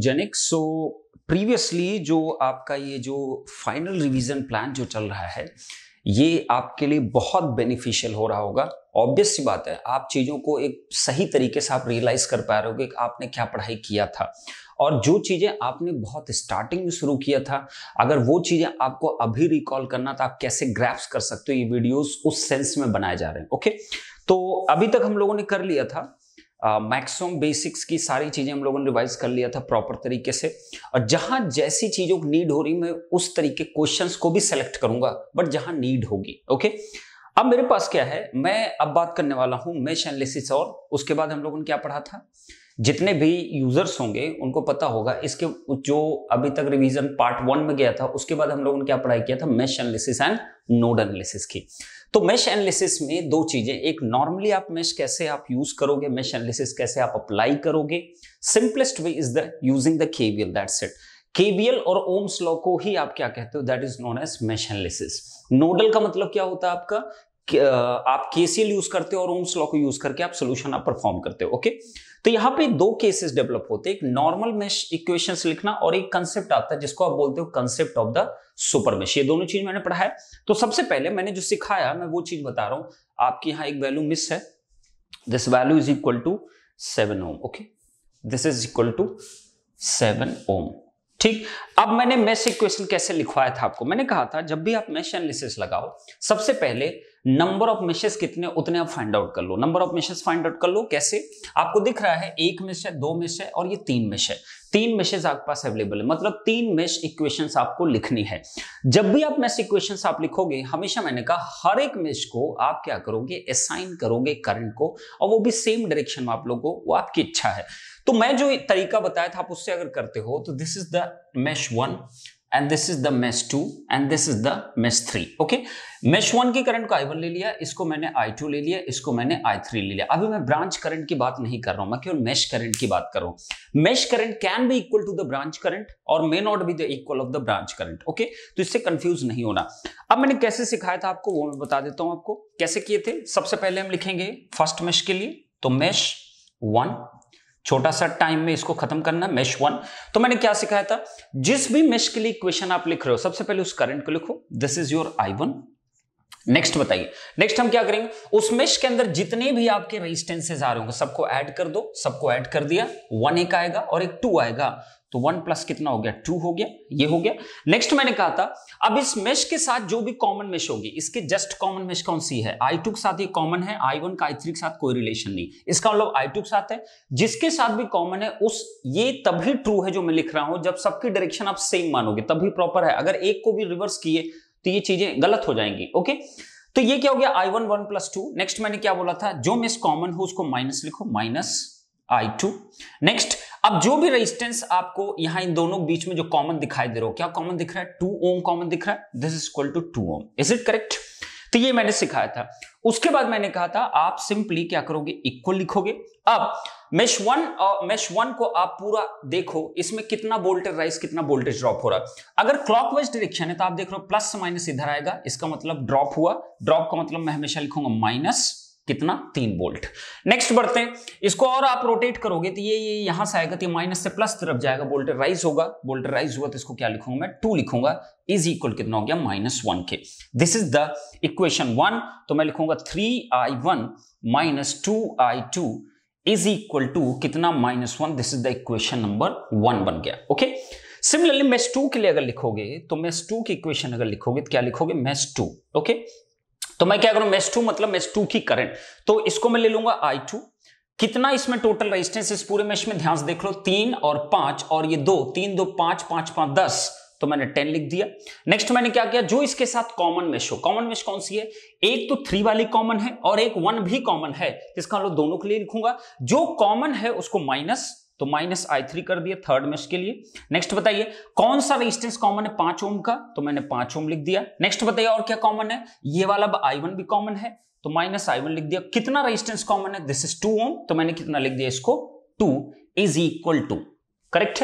Photogenic. सो previously जो आपका ये जो फाइनल रिवीजन प्लान जो चल रहा है ये आपके लिए बहुत बेनिफिशियल हो रहा होगा। ऑब्वियस सी बात है, आप चीज़ों को एक सही तरीके से आप रियलाइज कर पा रहे होगे कि आपने क्या पढ़ाई किया था, और जो चीज़ें आपने बहुत स्टार्टिंग में शुरू किया था, अगर वो चीज़ें आपको अभी रिकॉल करना तो आप कैसे ग्रैप्स कर सकते हो। ये वीडियोस उस सेंस में बनाए जा रहे हैं। ओके, तो अभी तक हम लोगों ने कर लिया था मैक्सिमम बेसिक्स की सारी चीजें हम लोगों ने रिवाइज कर लिया था प्रॉपर तरीके से, और जहां जैसी चीजों की नीड हो रही मैं उस तरीके क्वेश्चंस को भी सेलेक्ट करूंगा, बट जहां नीड होगी। ओके, अब मेरे पास क्या है, मैं अब बात करने वाला हूं मेश एनालिसिस, और उसके बाद हम लोगों ने क्या पढ़ा था। जितने भी यूजर्स होंगे उनको पता होगा, इसके जो अभी तक रिवीजन पार्ट 1 में गया था उसके बाद हम लोगों ने क्या पढ़ाई किया था, mesh analysis and node analysis की। तो मेश एनालिसिस में दो चीजें, एक नॉर्मली आप मेश कैसे आप यूज करोगे, मेश एनालिसिस कैसे आप अप्लाई करोगे। Simplest way is the using the KVL, that's it. KVL और ओम्स लॉ को ही आप क्या कहते हो, that is known as mesh analysis. Nodal का मतलब क्या होता है आपका, आप केसीएल यूज करते हो और ओम्स लॉ को यूज करके आप सोल्यूशन आप परफॉर्म करते हो। ओके, तो यहां पे दो केसेस डेवलप होते हैं, एक नॉर्मल मेश इक्वेशंस लिखना और एक कंसेप्ट आता है जिसको आप बोलते हो concept of the super mesh. ये दोनों चीज मैंने पढ़ा है। तो सबसे पहले मैंने जो सिखाया मैं वो चीज बता रहा हूं। आपकी यहां एक वैल्यू मिस है, this value is equal to 7 ohm. Okay, this is equal to 7 ohm. ठीक, अब मैंने मेश इक्वेशन कैसे लिखवाया था आपको, मैंने कहा था जब भी आप मेश एनालिसिस लगाओ सबसे पहले नंबर ऑफ मेशेस कितने उतने आप फाइंड आउट कर लो। Number of meshes find out कर लो कैसे, आपको दिख रहा है एक मेश है, दो मेश है और ये तीन मेश है। तीन मेशेस आपके पास अवेलेबल है, मतलब तीन मेश इक्वेशंस आपको लिखनी है। जब भी आप मेश इक्वेशंस आप लिखोगे, हमेशा मैंने कहा हर एक मेश को आप क्या करोगे, असाइन करोगे करंट को, और वो भी सेम डायरेक्शन में आप लोगों को, वो आपकी इच्छा है। तो मैं जो तरीका बताया था आप उससे अगर करते हो तो this is the mesh 1 and this is the mesh 2 and this is the mesh 3। Okay, mesh 1 की करंट को I1 ले लिया, इसको मैंने I2 ले लिया, इसको मैंने I3 ले लिया। अभी मैं ब्रांच करंट की बात नहीं कर रहा हूं, मैं केवल मेश करंट की बात कर रहा हूं। Mesh current can be equal to the branch current और may not be the equal of the branch current. Okay, तो इससे कंफ्यूज नहीं होना। अब मैंने कैसे सिखाया था आपको वो मैं बता देता हूं आपको कैसे किए थे। सबसे पहले हम लिखेंगे फर्स्ट मेश के लिए, तो मेश 1, छोटा सा टाइम में इसको खत्म करना, मेश 1। तो मैंने क्या सिखाया था, जिस भी मेश के लिए इक्वेशन आप लिख रहे हो सबसे पहले उस करंट को लिखो, this is your I1। Next बताइए, नेक्स्ट हम क्या करेंगे, उस मेश के अंदर जितने भी आपके रेजिस्टेंसेस आ रहे होंगे सबको ऐड कर दो। सबको ऐड कर दिया, 1 एक आएगा और एक 2 आएगा, तो 1 प्लस कितना हो गया, 2 हो गया, ये हो गया। नेक्स्ट मैंने कहा था अब इस मेश के साथ जो भी कॉमन मेश होगी, इसके जस्ट कॉमन मेश कौन सी है, I2 के साथ ये कॉमन है, I1 का I3 के साथ कोई रिलेशन नहीं, इसका मतलब I2 के साथ है। जिसके साथ भी कॉमन है उस, ये तभी ट्रू है जो मैं लिख रहा हूं जब सबकी डायरेक्शन आप सेम मानोगे तभी प्रॉपर है। अगर एक को भी रिवर्स किए तो ये चीजें गलत हो जाएंगी। ओके, तो ये क्या हो गया, I1 1 + 2। नेक्स्ट मैंने क्या बोला था, जो मेश कॉमन हो उसको माइनस लिखो, माइनस I2। नेक्स्ट, अब जो भी रेजिस्टेंस आपको यहां इन दोनों बीच में जो कॉमन दिखाई दे रहा हो, क्या कॉमन दिख रहा है, 2 ओम कॉमन दिख रहा है, this is equal to 2 ohm. Is it correct? तो ये मैंने सिखाया था। उसके बाद मैंने कहा था आप सिंपली क्या करोगे, इक्वल लिखोगे। अब मेश 1 और मेश 1 को आप पूरा देखो, इसमें कितना वोल्टेज राइज कितना वोल्टेज ड्रॉप हो रहा है। अगर क्लॉकवाइज डायरेक्शन है तो आप देख रहे हो प्लस माइनस इधर आएगा, इसका मतलब ड्रॉप हुआ। ड्रॉप का मतलब मैं हमेशा लिखूंगा माइनस कितना, 3 वोल्ट। नेक्स्ट बढ़ते हैं, इसको और आप रोटेट करोगे तो ये यहां से आएगा तो ये माइनस से प्लस तरफ जाएगा, वोल्टेज राइज होगा। वोल्टेज राइज हुआ तो इसको क्या लिखूंगा मैं, 2 लिखूंगा, इज इक्वल कितना हो गया, -1 के। This is the equation 1। तो मैं लिखूंगा 3I1 - 2I2 is equal to कितना, -1। This is the equation number 1 बन गया। ओके, सिमिलरली मेश 2 के लिए अगर लिखोगे तो मेश 2 की इक्वेशन अगर लिखोगे तो क्या लिखोगे, मेश 2। ओके, तो मैं क्या करूं, मेश 2 मतलब मेश 2 की करंट, तो इसको मैं ले लूंगा I2। कितना इसमें टोटल रेजिस्टेंस इस पूरे मेश में, ध्यान से देख लो, 3 और 5 और ये 2, 3 2 5 5 5 10, तो मैंने 10 लिख दिया। नेक्स्ट मैंने क्या किया, जो इसके साथ कॉमन मेश हो, कॉमन मेश कौन सी है, एक तो 3 वाली कॉमन है और एक 1 भी कॉमन है, इसका मतलब दोनों के लिए लिखूंगा। जो कॉमन है उसको माइनस, तो माइनस I3 कर दिया थर्ड मेश के लिए। नेक्स्ट बताइए कौन सा रेजिस्टेंस कॉमन है, 5 ओम का, तो मैंने 5 ओम लिख दिया। नेक्स्ट बताइए और क्या कॉमन है, ये वाला I1 भी कॉमन है, तो माइनस I1 लिख दिया। कितना रेजिस्टेंस कॉमन है, दिस इज 2 ओम, तो मैंने कितना लिख दिया इसको, 2 इज इक्वल टू, करेक्ट है।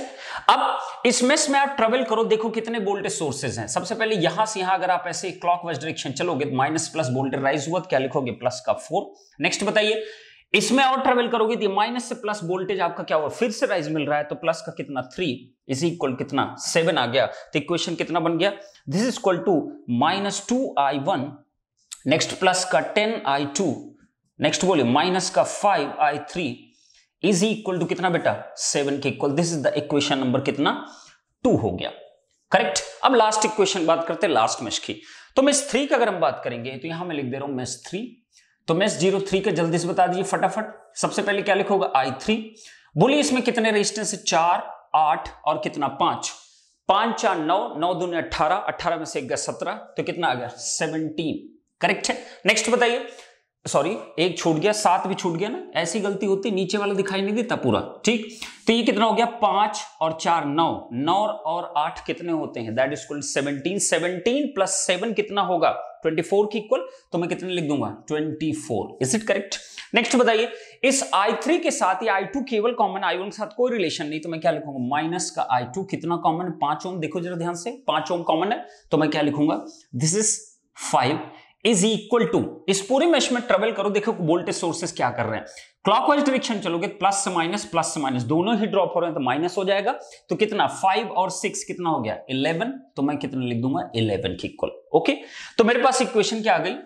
अब इस मेश में आप ट्रेवल करो, देखो कितने वोल्टेज सोर्सेज हैं। सबसे पहले यहां से यहां अगर आप ऐसे क्लॉकवाइज डायरेक्शन चलोगे, माइनस प्लस वोल्टेज राइज हुआ तो क्या लिखोगे, प्लस का 4। नेक्स्ट बताइए इसमें और ट्रेवल करोगे तो माइनस से प्लस वोल्टेज आपका क्या होगा, फिर से राइज मिल रहा है, तो प्लस का कितना 3 इज इक्वल कितना 7 आ गया। तो इक्वेशन कितना बन गया, this is equal to -2i1, next plus का 10i2, नेक्स्ट बोलिए माइनस का 5i3 इज इक्वल टू कितना बेटा 7 के equal. This is the equation number कितना 2 हो गया, करेक्ट। अब लास्ट इक्वेशन बात करते हैं लास्ट मेश की। तो मेश 3 का अगर हम बात करेंगे तो यहां मैं लिख दे रहा हूं मेश 3। तो मेश 03 का जल्दी से बता दीजिए फटाफट। सबसे पहले क्या लिखोगा i3। बोलिए इसमें कितने रेजिस्टेंस है, 4 8 और कितना 5, 5 4 9, 9 दूनी 18, 18 में से 1 गया 17, तो कितना आ गया 17, करेक्ट है। नेक्स्ट बताइए, सॉरी एक छूट गया, 7 भी छूट गया ना, ऐसी गलती होती, नीचे वाला दिखाई नहीं देता पूरा, ठीक। तो ये कितना हो गया 5 और 4 9, 9 और 8 कितने होते हैं, दैट इज इक्वल 17, 17 प्लस 7 कितना होगा 24 की इक्वल, तो मैं कितने लिख दूंगा 24, इज इट करेक्ट। नेक्स्ट बताइए, इस i3 के साथ ये i2 केवल कॉमन, i1 के साथ कोई रिलेशन नहीं, तो मैं क्या लिखूंगा माइनस का i2 कितना कॉमन है 5 ओम, देखो जरा ध्यान से 5 ओम कॉमन है, तो मैं क्या लिखूंगा this is 5 is equal to, इस पूरे मेश में ट्रेवल करो, देखो वोल्टेज सोर्सेस क्या कर रहे हैं, क्लॉकवाइज डायरेक्शन चलोगे प्लस से माइनस दोनों ही ड्रॉप हो रहे हैं, तो माइनस हो जाएगा, तो कितना 5 और 6 कितना हो गया 11, तो मैं कितना लिख दूंगा 11 की इक्वल, ओके। तो मेरे पास इक्वेशन क्या आ गई,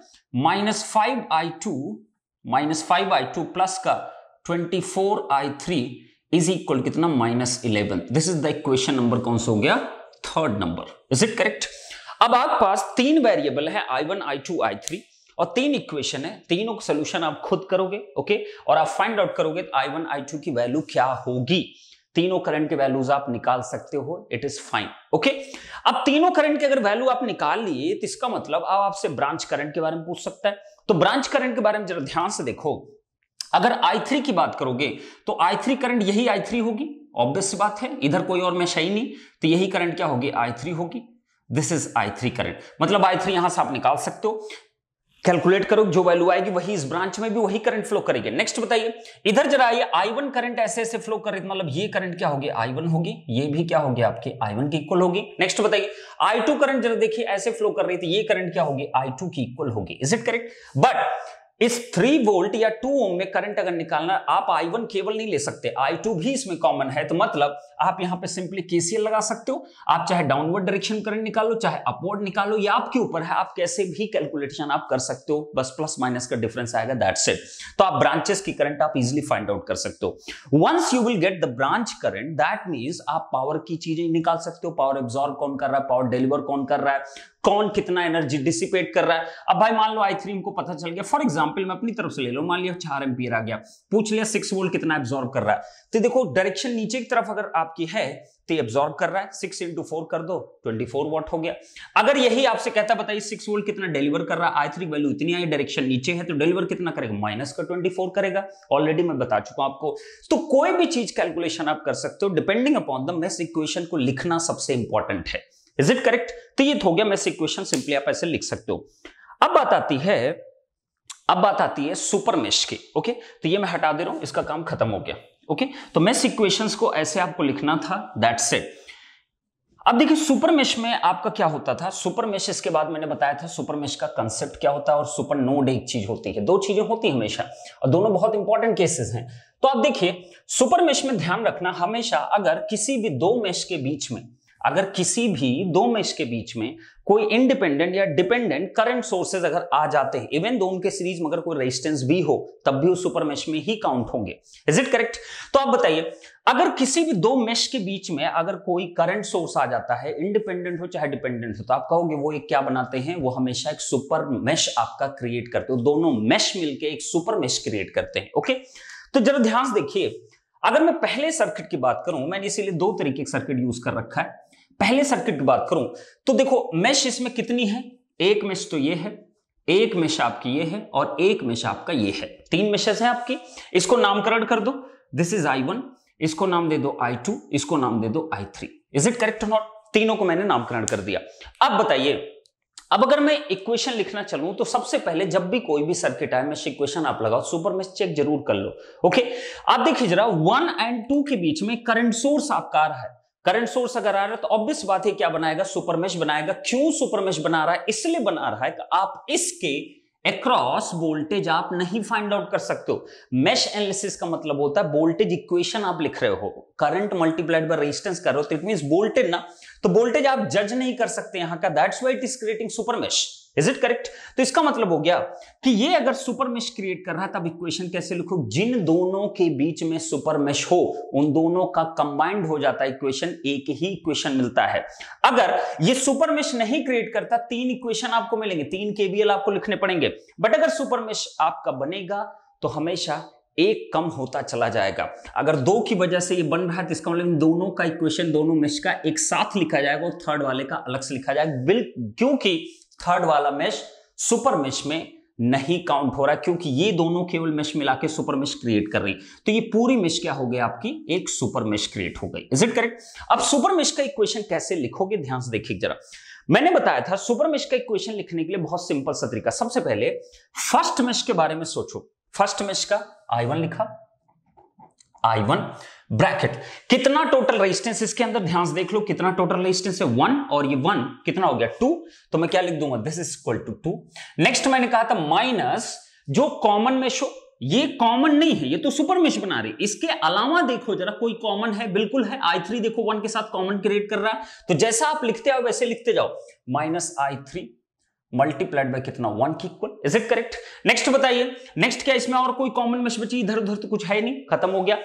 -5i2 प्लस का 24i3 इज इक्वल कितना -11। This is the equation number कौन सा हो गया, third number, is it correct. अब आपके पास 3 वेरिएबल है i1 i2 i3 और 3 इक्वेशन है, तीनों का सोल्यूशन आप खुद करोगे, ओके, और आप फाइंड आउट करोगे i1 i2 की वैल्यू क्या होगी। तीनों करंट के वैल्यूज आप निकाल सकते हो, इट इज फाइन, ओके। अब तीनों करंट की अगर वैल्यू आप निकाल लिए तो इसका मतलब अब आपसे ब्रांच करंट के बारे में पूछ सकता है। तो ब्रांच करंट के बारे में जरा ध्यान से देखो, अगर i3 की बात करोगे तो i3 करंट यही i3 होगी, ऑब्वियस सी बात है, इधर कोई और मेश है ही नहीं, तो यही करंट क्या होगी i3 होगी। दिस इज i3 करंट, मतलब i3 यहां से आप निकाल सकते हो, कैलकुलेट करो, जो वैल्यू आएगी वही इस ब्रांच में भी वही करंट फ्लो करेगी। नेक्स्ट बताइए, इधर जरा ये i1 करंट ऐसे ऐसे फ्लो कर रही, मतलब ये करंट क्या होगी i1 होगी, ये भी क्या होगी आपके i1 की इक्वल होगी। नेक्स्ट बताइए, i2 करंट जरा देखिए ऐसे फ्लो कर रही थी, ये करंट क्या होगी i2 की इक्वल होगी, इज इट करेक्ट। बट इस 3 वोल्ट या 2 ओम में करंट अगर निकालना, आप i1 केवल नहीं ले सकते, i2 भी इसमें कॉमन है, तो मतलब आप यहां पे सिंपली केसीएल लगा सकते हो। आप चाहे डाउनवर्ड डायरेक्शन करंट निकालो, चाहे अपवर्ड निकालो, या आपके ऊपर है, आप कैसे भी कैलकुलेशन आप कर सकते हो, बस प्लस माइनस का डिफरेंस आएगा, दैट्स इट। तो आप ब्रांचेस की करंट आप इजीली फाइंड आउट कर सकते हो। Once you will get the branch current, that means आप पावर की चीजें निकाल सकते हो, पावर एब्जॉर्ब कौन कर रहा है, पावर डिलीवर कौन कर रहा है, कौन कितना एनर्जी डिसिपेट कर रहा है। अब भाई मान लो i3 को पता चल गया, फॉर एग्जांपल मैं अपनी तरफ से ले लो, मान लिया 4 एम्पीयर आ गया, पूछ लिया 6 वोल्ट कितना एब्जॉर्ब कर रहा है, तो देखो डायरेक्शन नीचे की तरफ अगर आपकी है तो एब्जॉर्ब कर रहा है, 6 × 4 कर दो 24 वाट हो गया। अगर यही आपसे कहता बताइए 6 वोल्ट कितना डिलीवर कर रहा है, i3 वैल्यू इतनी आई, डायरेक्शन नीचे है, तो डिलीवर कितना करेगा माइनस का 24 करेगा, ऑलरेडी मैं बता चुका हूं आपको। तो कोई भी चीज कैलकुलेशन आप कर सकते हो, depending upon the mesh equation को लिखना सबसे इंपॉर्टेंट है, इज इट करेक्ट। तो ये हो गया मेश इक्वेशन, सिंपली आप ऐसे लिख सकते हो। अब बात आती है सुपर मेश की, ओके। तो ये मैं हटा दे रहा हूं, इसका काम खत्म हो गया, ओके। तो मेश इक्वेशंस को ऐसे आपको लिखना था, दैट्स इट। अब देखिए सुपर मेश में आपका क्या होता था, सुपर मेश इसके बाद मैंने बताया था सुपर मेश का कंसेप्ट क्या होता है, और सुपर नोड एक चीज होती है, 2 चीजें होती है हमेशा, और दोनों बहुत इंपॉर्टेंट केसेस हैं। तो आप देखिए सुपर मेश में ध्यान रखना, हमेशा अगर किसी भी 2 मेश के बीच में कोई इंडिपेंडेंट या डिपेंडेंट करंट सोर्सेज अगर आ जाते हैं, इवन दो उनके सीरीज में अगर कोई रेजिस्टेंस भी हो, तब भी उस सुपर मेश में ही काउंट होंगे, इज इट करेक्ट। तो आप बताइए, अगर किसी भी 2 मेश के बीच में अगर कोई करंट सोर्स आ जाता है, इंडिपेंडेंट हो चाहे डिपेंडेंट हो, तो आप कहोगे वो एक क्या बनाते हैं, वो हमेशा एक सुपर मेश आपका क्रिएट करते हो, दोनों मेश मिलकर एक सुपर मेश क्रिएट करते हैं, ओके। तो जरा ध्यान से देखिए, अगर मैं पहले सर्किट की बात करूं, मैंने इसीलिए 2 तरीके का सर्किट यूज कर रखा है। पहले सर्किट की बात करूं तो देखो मेश इसमें कितनी है, एक मेश तो ये है, एक मेश आपकी ये है, और एक मेश आपका ये है, 3 मेशेस हैं आपकी। इसको नामकरण कर दो, दिस इज i1, इसको नाम दे दो i2, इसको नाम दे दो i3, इज इट करेक्ट और नॉट। तीनों को मैंने नामकरण कर दिया। अब बताइए, अब अगर मैं इक्वेशन लिखना चलूं तो सबसे पहले जब भी कोई भी सर्किट आए, मेश इक्वेशन आप लगाओ, सुपर मेश चेक जरूर कर लो, ओके। आप देखिए जरा 1 और 2 के बीच में करंट सोर्स आपका आ रहा है, करंट सोर्स अगर आ रहा है तो ऑब्वियस बात है क्या बनाएगा, सुपर मेश बनाएगा। क्यों सुपर मेश बना रहा है, इसलिए बना रहा है कि आप इसके अक्रॉस वोल्टेज आप नहीं फाइंड आउट कर सकते हो। मेश एनालिसिस का मतलब होता है वोल्टेज इक्वेशन आप लिख रहे हो, करंट मल्टीप्लाइड बाय रेजिस्टेंस कर रहे हो, तो इट मींस वोल्टेज ना, तो वोल्टेज आप जज नहीं कर सकते यहां का, that's why it is creating super mesh. Is it correct? तो इसका मतलब हो गया कि ये अगर सुपर मेश क्रिएट कर रहा है तब इक्वेशन कैसे लिखो, जिन दोनों के बीच में सुपर मेश हो उन दोनों का कंबाइंड हो जाता है इक्वेशन, एक ही इक्वेशन मिलता है। अगर ये सुपर मेश नहीं क्रिएट करता 3 इक्वेशन आपको मिलेंगे, 3 केवीएल आपको लिखने पड़ेंगे, बट अगर सुपर मेश आपका बनेगा तो हमेशा एक कम होता चला जाएगा। अगर 2 की वजह से ये बन रहा है तो इसका मतलब दोनों का इक्वेशन, दोनों मेश का एक साथ लिखा जाएगा और थर्ड वाले का अलग से लिखा जाएगा, क्योंकि थर्ड वाला मेश सुपर मेश में नहीं काउंट हो रहा, क्योंकि ये दोनों केवल मेश मिला के सुपर मेश क्रिएट कर रही, तो ये पूरी मेश क्या हो गई आपकी, एक सुपर मेश क्रिएट हो गई। Is it correct? अब सुपर मेश का इक्वेशन कैसे लिखोगे, ध्यान से देखिए जरा। मैंने बताया था सुपर मेश का इक्वेशन लिखने के लिए बहुत सिंपल सा तरीका। सबसे पहले फर्स्ट मेश के बारे में सोचो। फर्स्ट मेश का I1 लिखा, I1 ब्रैकेट, कितना टोटल रेजिस्टेंस इसके अंदर, ध्यान से देख लो कितना टोटल रेजिस्टेंस है 1, और ये 1 कितना हो गया 2, तो मैं क्या लिख दूंगा, this is equal to 2। Next मैंने कहा था माइनस जो कॉमन मेश हो, ये कॉमन नहीं है, ये तो सुपर मेश बना रही, इसके अलावा देखो जरा कोई कॉमन है, बिल्कुल है, I3 देखो 1 के साथ कॉमन क्रिएट कर रहा है, तो जैसा आप लिखते आओ वैसे लिखते जाओ, माइनस I3 मल्टीप्लाइड बाय कितना 1 की equal. Is it correct? Next बताइए, नेक्स्ट क्या इसमें और कोई कॉमन मेश बची, इधर उधर तो कुछ है नहीं, खत्म हो गया।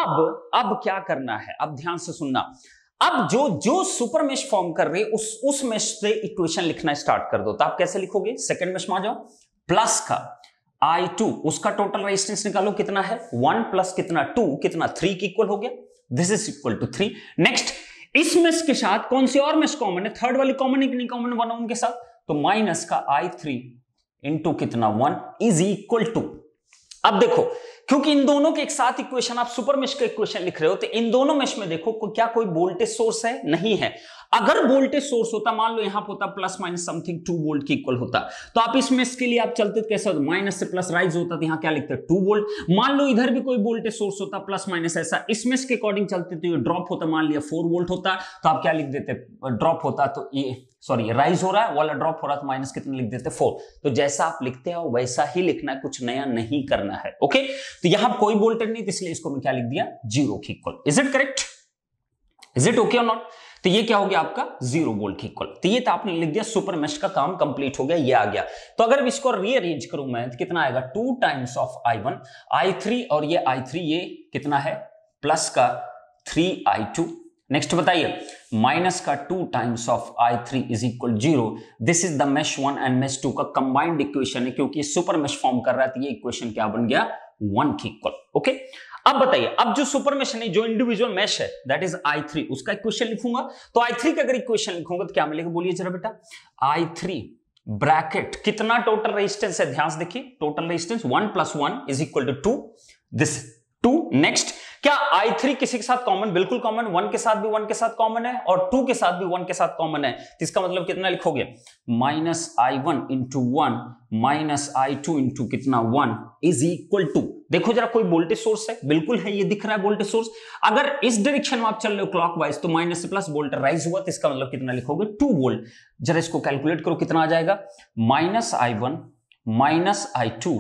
अब क्या करना है, अब ध्यान से सुनना, अब जो सुपर मेश फॉर्म कर रही है उस मेश से इक्वेशन लिखना स्टार्ट कर दो। तो आप कैसे लिखोगे, सेकंड मेश में आ जाओ, प्लस का I2, उसका टोटल रेजिस्टेंस निकालो कितना है 1 प्लस कितना 2 कितना 3 की इक्वल हो गया, this is equal to 3। Next इस मेश के साथ कौन सी और मेश कॉमन है, थर्ड वाली कॉमन है कि नहीं कॉमन, 1 उनके साथ, तो माइनस का I3 इंटू कितना 1 इज इक्वल टू। अब देखो क्योंकि इन दोनों के एक साथ इक्वेशन, आप सुपर मेश का इक्वेशन लिख रहे हो, तो इन दोनों मेश में देखो क्या कोई वोल्टेज सोर्स है, नहीं है। अगर वोल्टेज सोर्स होता, मान लो यहां पर होता प्लस माइनस समथिंग 2 वोल्ट की इक्वल होता, तो आप इस मेश के लिए आप चलते कैसे होता, माइनस से प्लस राइज होता, तो यहां क्या लिखते 2 वोल्ट। मान लो इधर भी कोई वोल्टेज सोर्स होता प्लस माइनस ऐसा, इस मेश के अकॉर्डिंग चलते तो ये ड्रॉप होता, मान लिया 4 वोल्ट होता, तो आप क्या लिख देते, ड्रॉप होता तो ये सॉरी राइज हो रहा है वाला ड्रॉप हो रहा है, तो माइनस कितने लिख देते 4। तो जैसा आप लिखते हो वैसा ही लिखना है, कुछ नया नहीं करना है। ओके, तो यहां कोई वोल्टेज नहीं, इसलिए इसको मैं क्या लिख दिया 0 की equal. Is it correct? Is it okay और नॉट? तो ये क्या हो गया आपका 0 वोल्ट की इक्वल। तो ये तो आपने लिख दिया, सुपर मेश का काम कंप्लीट हो गया, ये आ गया। तो अगर इसको रीअरेंज करूं मैं तो कितना आएगा 2 टाइम्स ऑफ I1 I3, और ये I3 ये कितना है प्लस का 3I2। नेक्स्ट बताइए, माइनस का 2 times of I3 is equal 0। This is the mesh 1 and mesh 2 का कंबाइंड इक्वेशन है, क्योंकि सुपर मेश फॉर्म कर रहा है, तो ये इक्वेशन क्या बन गया 1 की इक्वल। ओके, अब बताइए, अब जो सुपर मेश नहीं, जो इंडिविजुअल मेश है दैट इज I3, उसका इक्वेशन लिखूंगा, तो I3 का अगर इक्वेशन लिखूंगा तो क्या मिलेगा, बोलिए जरा बेटा, I3 ब्रैकेट कितना टोटल रेजिस्टेंस है, ध्यान से देखिए, total resistance 1 plus 1 is equal to 2, this 2। Next क्या I3 किसी के साथ कॉमन, बिल्कुल कॉमन, 1 के साथ भी 1 के साथ कॉमन है और 2 के साथ भी 1 के साथ कॉमन है, तो इसका मतलब कितना लिखोगे, minus I1 into 1 minus I2 into कितना 1 इज इक्वल टू, देखो जरा कोई वोल्टेज सोर्स है, बिल्कुल है, ये दिख रहा है वोल्टेज सोर्स। अगर इस डायरेक्शन में आप चल रहे हो क्लॉकवाइज, तो माइनस से प्लस वोल्ट राइज हुआ, तो इसका मतलब कितना लिखोगे 2 वोल्ट। जरा इसको कैलकुलेट करो कितना आ जाएगा, minus I1 minus I2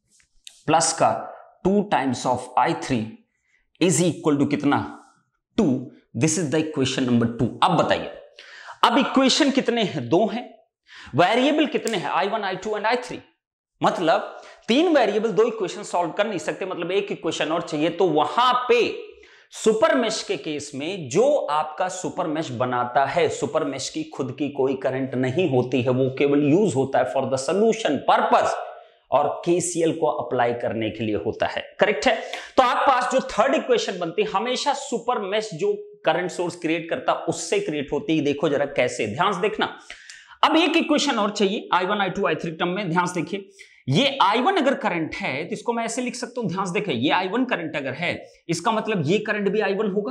plus का 2 times of I3 is equal to कितना 2। This is the equation number 2। अब बताइए, अब इक्वेशन कितने हैं, 2 हैं, वेरिएबल कितने हैं I1 I2 एंड I3, मतलब 3 वेरिएबल 2 इक्वेशन सॉल्व कर नहीं सकते, मतलब एक इक्वेशन और चाहिए। तो वहां पे सुपर मेश के केस में जो आपका सुपर मेश बनाता है, सुपर मेश की खुद की कोई करंट नहीं होती है, वो केवल यूज होता है फॉर द सोल्यूशन पर्पस और केसीएल को अप्लाई करने के लिए होता है। करेक्ट है? तो आप पास जो थर्ड इक्वेशन बनती है हमेशा सुपर मेश जो करंट सोर्स क्रिएट करता उससे क्रिएट होती है। देखो जरा कैसे, ध्यान से देखना। अब एक इक्वेशन और चाहिए I1 I2 I3 टर्म में, ध्यान से देखिए। ये I1 अगर करंट है तो इसको मैं ऐसे लिख सकता हूं, ध्यान से देखिए, ये I1 करंट अगर है इसका मतलब ये करंट भी I1 होगा।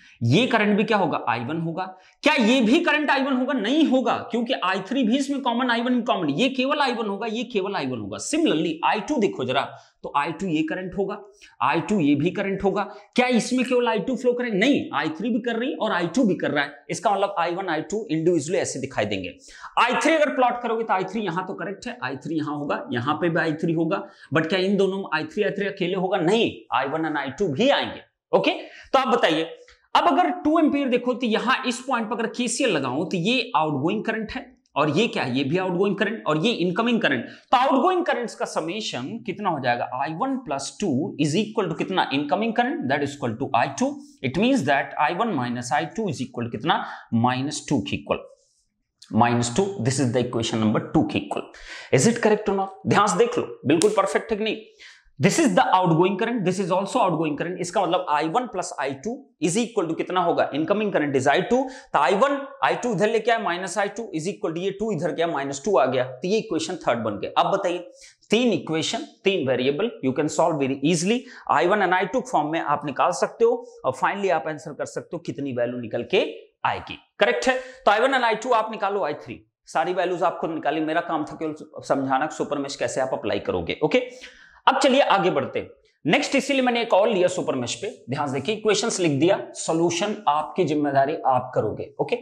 ये करंट भी क्या होगा, I1 होगा। क्या ये भी करंट I1 होगा? नहीं होगा, क्योंकि I3 भी इसमें कॉमन, I1 कॉमन, ये केवल I1 होगा, ये केवल I1 होगा। सिमिलरली I2 देखो जरा, तो I2 ये करंट होगा, I2 ये भी करंट होगा। क्या इसमें केवल I2 फ्लो करेंगे? नहीं, I3 भी कर रही है और I2 भी कर रहा है। इसका मतलब I1 I2 इंडिविजुअली ऐसे दिखाई देंगे। I3 अगर प्लॉट करोगे तो I3 यहां तो करेक्ट है, I3 यहां होगा, यहां पे भी I3 होगा, बट क्या इन दोनों I3 अकेले होगा? नहीं, I1 और I2 भी आएंगे। ओके, तो आप बताइए, अब अगर 2 एम्पीयर देखो तो यहां इस पॉइंट पर अगर केसीएल लगाऊं तो ये आउटगोइंग करंट है, और ये क्या है, ये भी आउटगोइंग करंट, और ये इनकमिंग करंट। तो आउटगोइंग करंट्स का समेशन कितना हो जाएगा, I1 + 2 इज इक्वल टू कितना, incoming current, that is equal to I2। It means that I1 - I2 is equal to कितना, -2 के equal, -2। This is the equation number 2 के इक्वल। इज इट करेक्ट और not? ध्यान से देख लो, बिल्कुल परफेक्ट है कि नहीं? This is the outgoing current, this is also outgoing current. इसका मतलब I1 + I2 is equal to कितना होगा, इनकमिंग करंट इज I2। तो I1 I2 इधर लेके आए -I2 इज इक्वल टू ये 2 इधर गया -2 आ गया, तो ये इक्वेशन 3 बन गया। अब बताइए, 3 equation 3 variable, you can solve very easily. I1 and I2 form में आप निकाल सकते हो और फाइनली आप आंसर कर सकते हो कितनी वैल्यू निकल के आएगी। करेक्ट है? तो I1 एंड I2 आप निकालो, I3 सारी वैल्यूज आप खुद निकाली, मेरा काम था केवल समझाना सुपर मेश कैसे आप अप्लाई करोगे। ओके, अब चलिए आगे बढ़ते हैं। नेक्स्ट, इसीलिए मैंने एक और लिया सुपर मेश पे, ध्यान देखिए, इक्वेशंस लिख दिया, सॉल्यूशन आपकी जिम्मेदारी आप करोगे। ओके,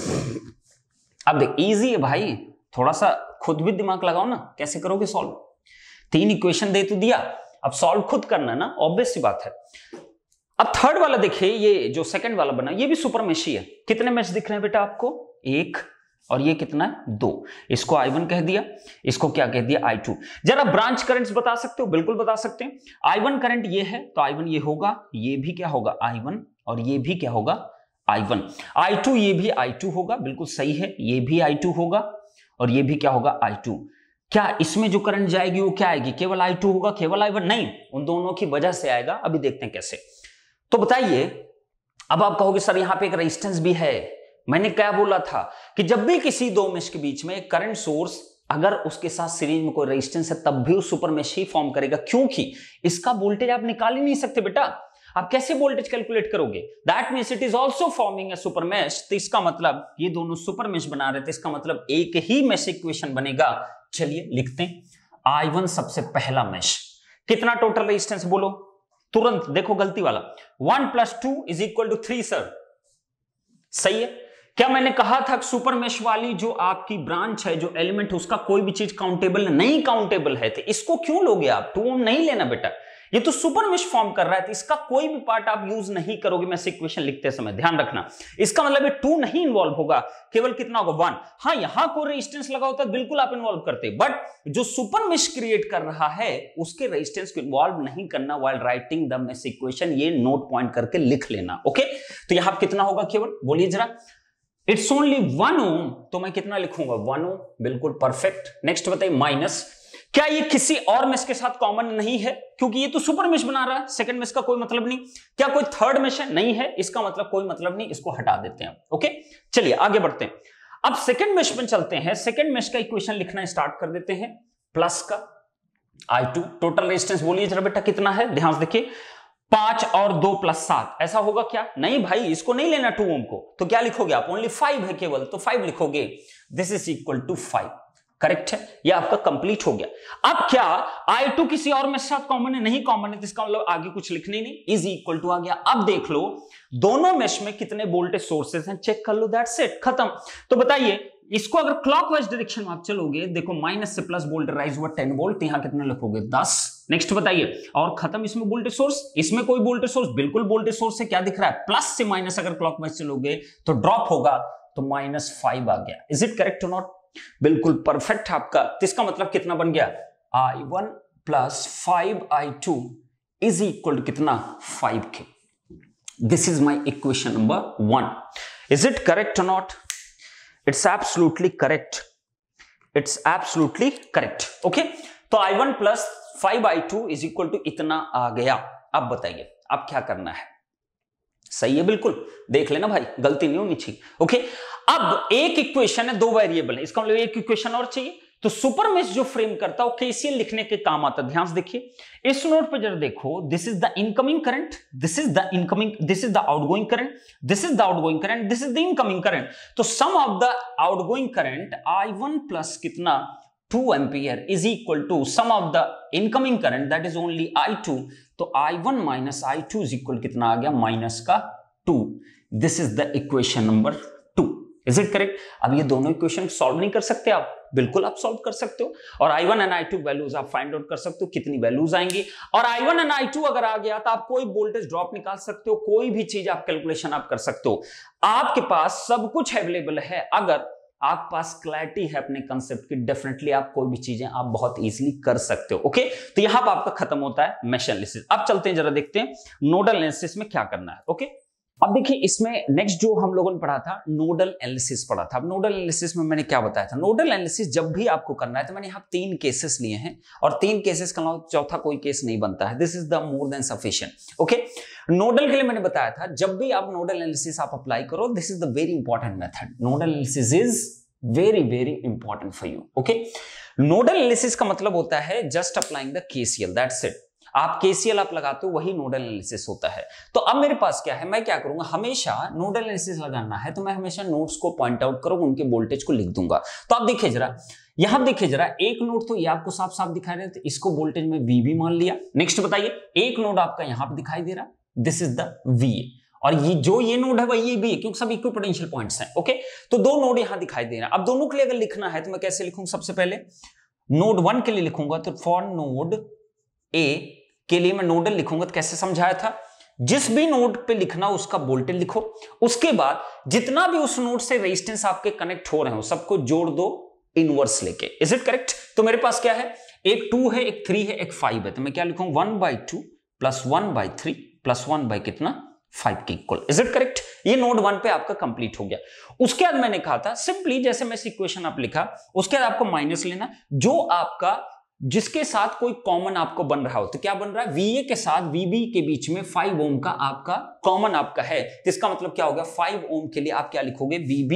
अब देख, इजी है भाई, थोड़ा सा खुद भी दिमाग लगाओ ना, कैसे करोगे सॉल्व। 3 इक्वेशन दे तो दिया, अब सॉल्व खुद करना ना, ऑब्वियस सी बात है। अब थर्ड वाला देखिए, ये जो सेकंड वाला बना, ये भी सुपर मेश ही है। कितने मेश दिख रहे हैं बेटा आपको, 1, और ये कितना है, 2। इसको I1 कह दिया, इसको क्या कह दिया, I2। जरा ब्रांच करंट्स बता सकते हो? बिल्कुल बता सकते हैं। I1 करंट ये है, तो I1 ये होगा, ये भी क्या होगा, I1, और ये भी क्या होगा, I1। I2 ये भी I2 होगा, बिल्कुल सही है, ये भी I2 होगा, और ये भी क्या होगा, I2। क्या इसमें जो करंट जाएगी वो क्या आएगी, केवल I2 होगा, केवल I1 नहीं, उन दोनों की वजह से आएगा। अभी देखते हैं कैसे। तो बताइए, अब आप कहोगे सर यहां पे एक रेजिस्टेंस भी है। मैंने क्या बोला था कि जब भी किसी 2 मेश के बीच में करंट सोर्स, अगर उसके साथ सीरीज में कोई रेजिस्टेंस है, तब भी उस सुपर मेश ही फॉर्म करेगा, क्योंकि इसका वोल्टेज आप निकाल ही नहीं सकते बेटा। आप कैसे वोल्टेज कैलकुलेट करोगे? That means it is also forming a super mesh. तो इसका मतलब ये दोनों सुपर मेश बना रहे थे, इसका मतलब एक ही मेश इक्वेशन बनेगा। चलिए लिखते हैं, I1 सबसे पहला मेश, कितना टोटल रेजिस्टेंस बोलो तुरंत, देखो गलती वाला, 1 + 2 इज इक्वल टू 3 सर, सही है। क्या मैंने कहा था सुपर मेश वाली जो आपकी ब्रांच है, जो एलिमेंट है, उसका कोई भी चीज काउंटेबल नहीं काउंटेबल है, तो इसको क्यों लोगे आप? 2 ओम नहीं लेना बेटा, ये तो सुपर मेश फॉर्म कर रहा है, तो इसका कोई भी पार्ट आप यूज नहीं करोगे मेश इक्वेशन लिखते समय, ध्यान रखना। इसका मतलब ये 2 नहीं इन्वॉल्व होगा, केवल कितना होगा, 1। हाँ, यहां कोई रेजिस्टेंस लगा होता है बिल्कुल आप इन्वॉल्व करते, बट जो सुपर मेश क्रिएट कर रहा है उसके रेजिस्टेंस को इन्वॉल्व नहीं करना while writing the mesh equation. ये नोट पॉइंट करके लिख लेना। ओके, तो यहां कितना होगा केवल, बोलिए जरा। इट्स ओनली 1 ओम, तो मैं कितना लिखूंगा, 1 ओम, बिल्कुल परफेक्ट। नेक्स्ट बताइए, माइनस, क्या ये किसी और मेश के साथ कॉमन नहीं है? क्योंकि ये तो सुपर मेश बना रहा है, सेकंड मेश का कोई मतलब नहीं। क्या कोई थर्ड मेश है? नहीं है, इसका मतलब कोई मतलब नहीं, इसको हटा देते हैं। ओके, चलिए आगे बढ़ते हैं। अब सेकंड मेश में चलते हैं। सेकंड मेश का इक्वेशन लिखना स्टार्ट कर देते हैं। प्लस का I2, टोटल रेजिस्टेंस बोलिए जरा बेटा कितना है, ध्यान से देखिए, 5 और 2 + 7, ऐसा होगा क्या? नहीं भाई, इसको नहीं लेना 2 ओम को, तो क्या लिखोगे आप, ओनली 5 है केवल, तो 5 लिखोगे। This is equal to 5, correct है, ये आपका कंप्लीट हो गया। अब क्या I2 किसी और में साथ कॉमन है? नहीं कॉमन है, तो इसका मतलब आगे कुछ लिखने नहीं, इज इक्वल टू आ गया। अब देख लो दोनों मेश में कितने वोल्टेज सोर्सेस हैं, चेक कर लो, दैट्स इट, खत्म। तो बताइए, इसको अगर क्लॉकवाइज डायरेक्शन में आप चलोगे, देखो माइनस से प्लस वोल्टेज राइज हुआ 10 वोल्ट, यहां कितना लिखोगे, 10। नेक्स्ट बताइए, और खत्म। इसमें वोल्टेज सोर्स, इसमें कोई वोल्टेज सोर्स, बिल्कुल वोल्टेज सोर्स से क्या दिख रहा है, प्लस से माइनस अगर क्लॉकवाइज चलोगे तो ड्रॉप होगा, तो -5 आ गया। इज इट करेक्ट और नॉट? बिल्कुल परफेक्ट आपका। तो इसका मतलब कितना बन गया, I1 + 5I2 is equal to कितना, 5K। This is my equation number 1। Is it correct और not? It's absolutely correct, it's absolutely correct. Okay, तो I1 + 5I2 is equal to इतना आ गया। अब बताइए अब क्या करना है, सही है, बिल्कुल देख लेना भाई, गलती नहीं होनी चाहिए। ओके, अब एक इक्वेशन है, 2 वेरिएबल है, इसका मतलब एक इक्वेशन और चाहिए, तो सुपर मेश जो फ्रेम करता है वो केसीएल लिखने के काम आता है। ध्यान से देखिए इस नोड पे जरा देखो, this is the incoming current, this is the incoming, this is the outgoing current, this is the outgoing current, this is the incoming current. तो sum of the outgoing current I1 plus कितना 2 ampere is equal to sum of the incoming current that is only I2। तो I1 minus I2 is equal कितना आ गया minus का 2। This is the equation number 2। Is it correct? अब ये दोनों equation solve नहीं कर सकते आप? बिल्कुल आप सॉल्व कर सकते हो और I1 एंड I2 वैल्यूज आप फाइंड आउट कर सकते हो कितनी वैल्यूज आएंगी। और I1 एंड I2 अगर आ गया तो आप कोई वोल्टेज ड्रॉप निकाल सकते हो, कोई भी चीज आप कैलकुलेशन आप कर सकते हो। आपके पास सब कुछ अवेलेबल है। अगर आपके पास क्लैरिटी है अपने कंसेप्ट की, डेफिनेटली आप कोई भी चीजें आप बहुत इजीली कर सकते हो। ओके, तो यहां पर आपका खत्म होता है मेश एनालिसिस। अब चलते हैं जरा देखते हैं नोडल एनालिसिस में क्या करना है। ओके, अब देखिए इसमें नेक्स्ट जो हम लोगों ने पढ़ा था नोडल एनालिसिस पढ़ा था। अब नोडल एनालिसिस में मैंने क्या बताया था, नोडल एनालिसिस जब भी आपको करना है तो मैंने यहाँ 3 केसेस लिए हैं और 3 केसेस का अलावा चौथा कोई केस नहीं बनता है। This is the more than sufficient. Okay, nodal के लिए मैंने बताया था जब भी आप नोडल एनालिसिस आप अप्लाई करो, this is the very important method. Nodal analysis is very very important for you. Okay, nodal analysis का मतलब होता है just applying the KCL, that's it. आप केसीएल आप लगाते हो वही नोडल एनालिसिस होता है। तो अब मेरे पास क्या है, मैं क्या करूंगा, हमेशा नोडल एनालिसिस लगाना है तो मैं हमेशा नोड्स को पॉइंट आउट करूंगा, उनके वोल्टेज को लिख दूंगा। तो आप देखिए जरा, यहां देखिए जरा, एक नोड तो ये आपको साफ साफ दिखाई दे रहा है, तो इसको वोल्टेज में VB मान लिया। नेक्स्ट बताइए, एक नोड आपका यहां पर दिखाई दे रहा, दिस इज द VA, और ये नोड है वही ये भी है क्योंकि सब इक्वल पोटेंशियल पॉइंट्स हैं। ओके, तो 2 नोड यहां दिखाई दे रहे हैं। अब दोनों के लिए अगर लिखना है तो मैं कैसे लिखूंगा, सबसे पहले नोड 1 के लिए लिखूंगा तो फॉर नोड A के लिए मैं नोडल लिखूंगा तो कैसे समझाया था, जिस भी नोड पे लिखना उसका वोल्टेज लिखो, उसके बाद जितना भी उस नोड से रेजिस्टेंस आपके कनेक्ट हो रहे हो सबको जोड़ दो इनवर्स लेके। Is it correct? तो मेरे पास क्या है, एक 2 है, एक 3 है, एक 5 है, तो मैं क्या लिखूंगा 1/2 प्लस 1/3 प्लस 1 बाई कितना 5 के इक्वल। Is it correct? ये नोड 1 पे आपका कंप्लीट हो गया। उसके बाद मैंने कहा था सिंपली जैसे मैं इक्वेशन आप लिखा, उसके बाद आपको माइनस लेना, जो आपका जिसके साथ कोई कॉमन आपको बन रहा हो। तो क्या बन रहा है, VA के साथ VB के बीच में 5 ओम का आपका कॉमन आपका है, इसका मतलब क्या होगा, 5 ओम के लिए आप क्या लिखोगे, VB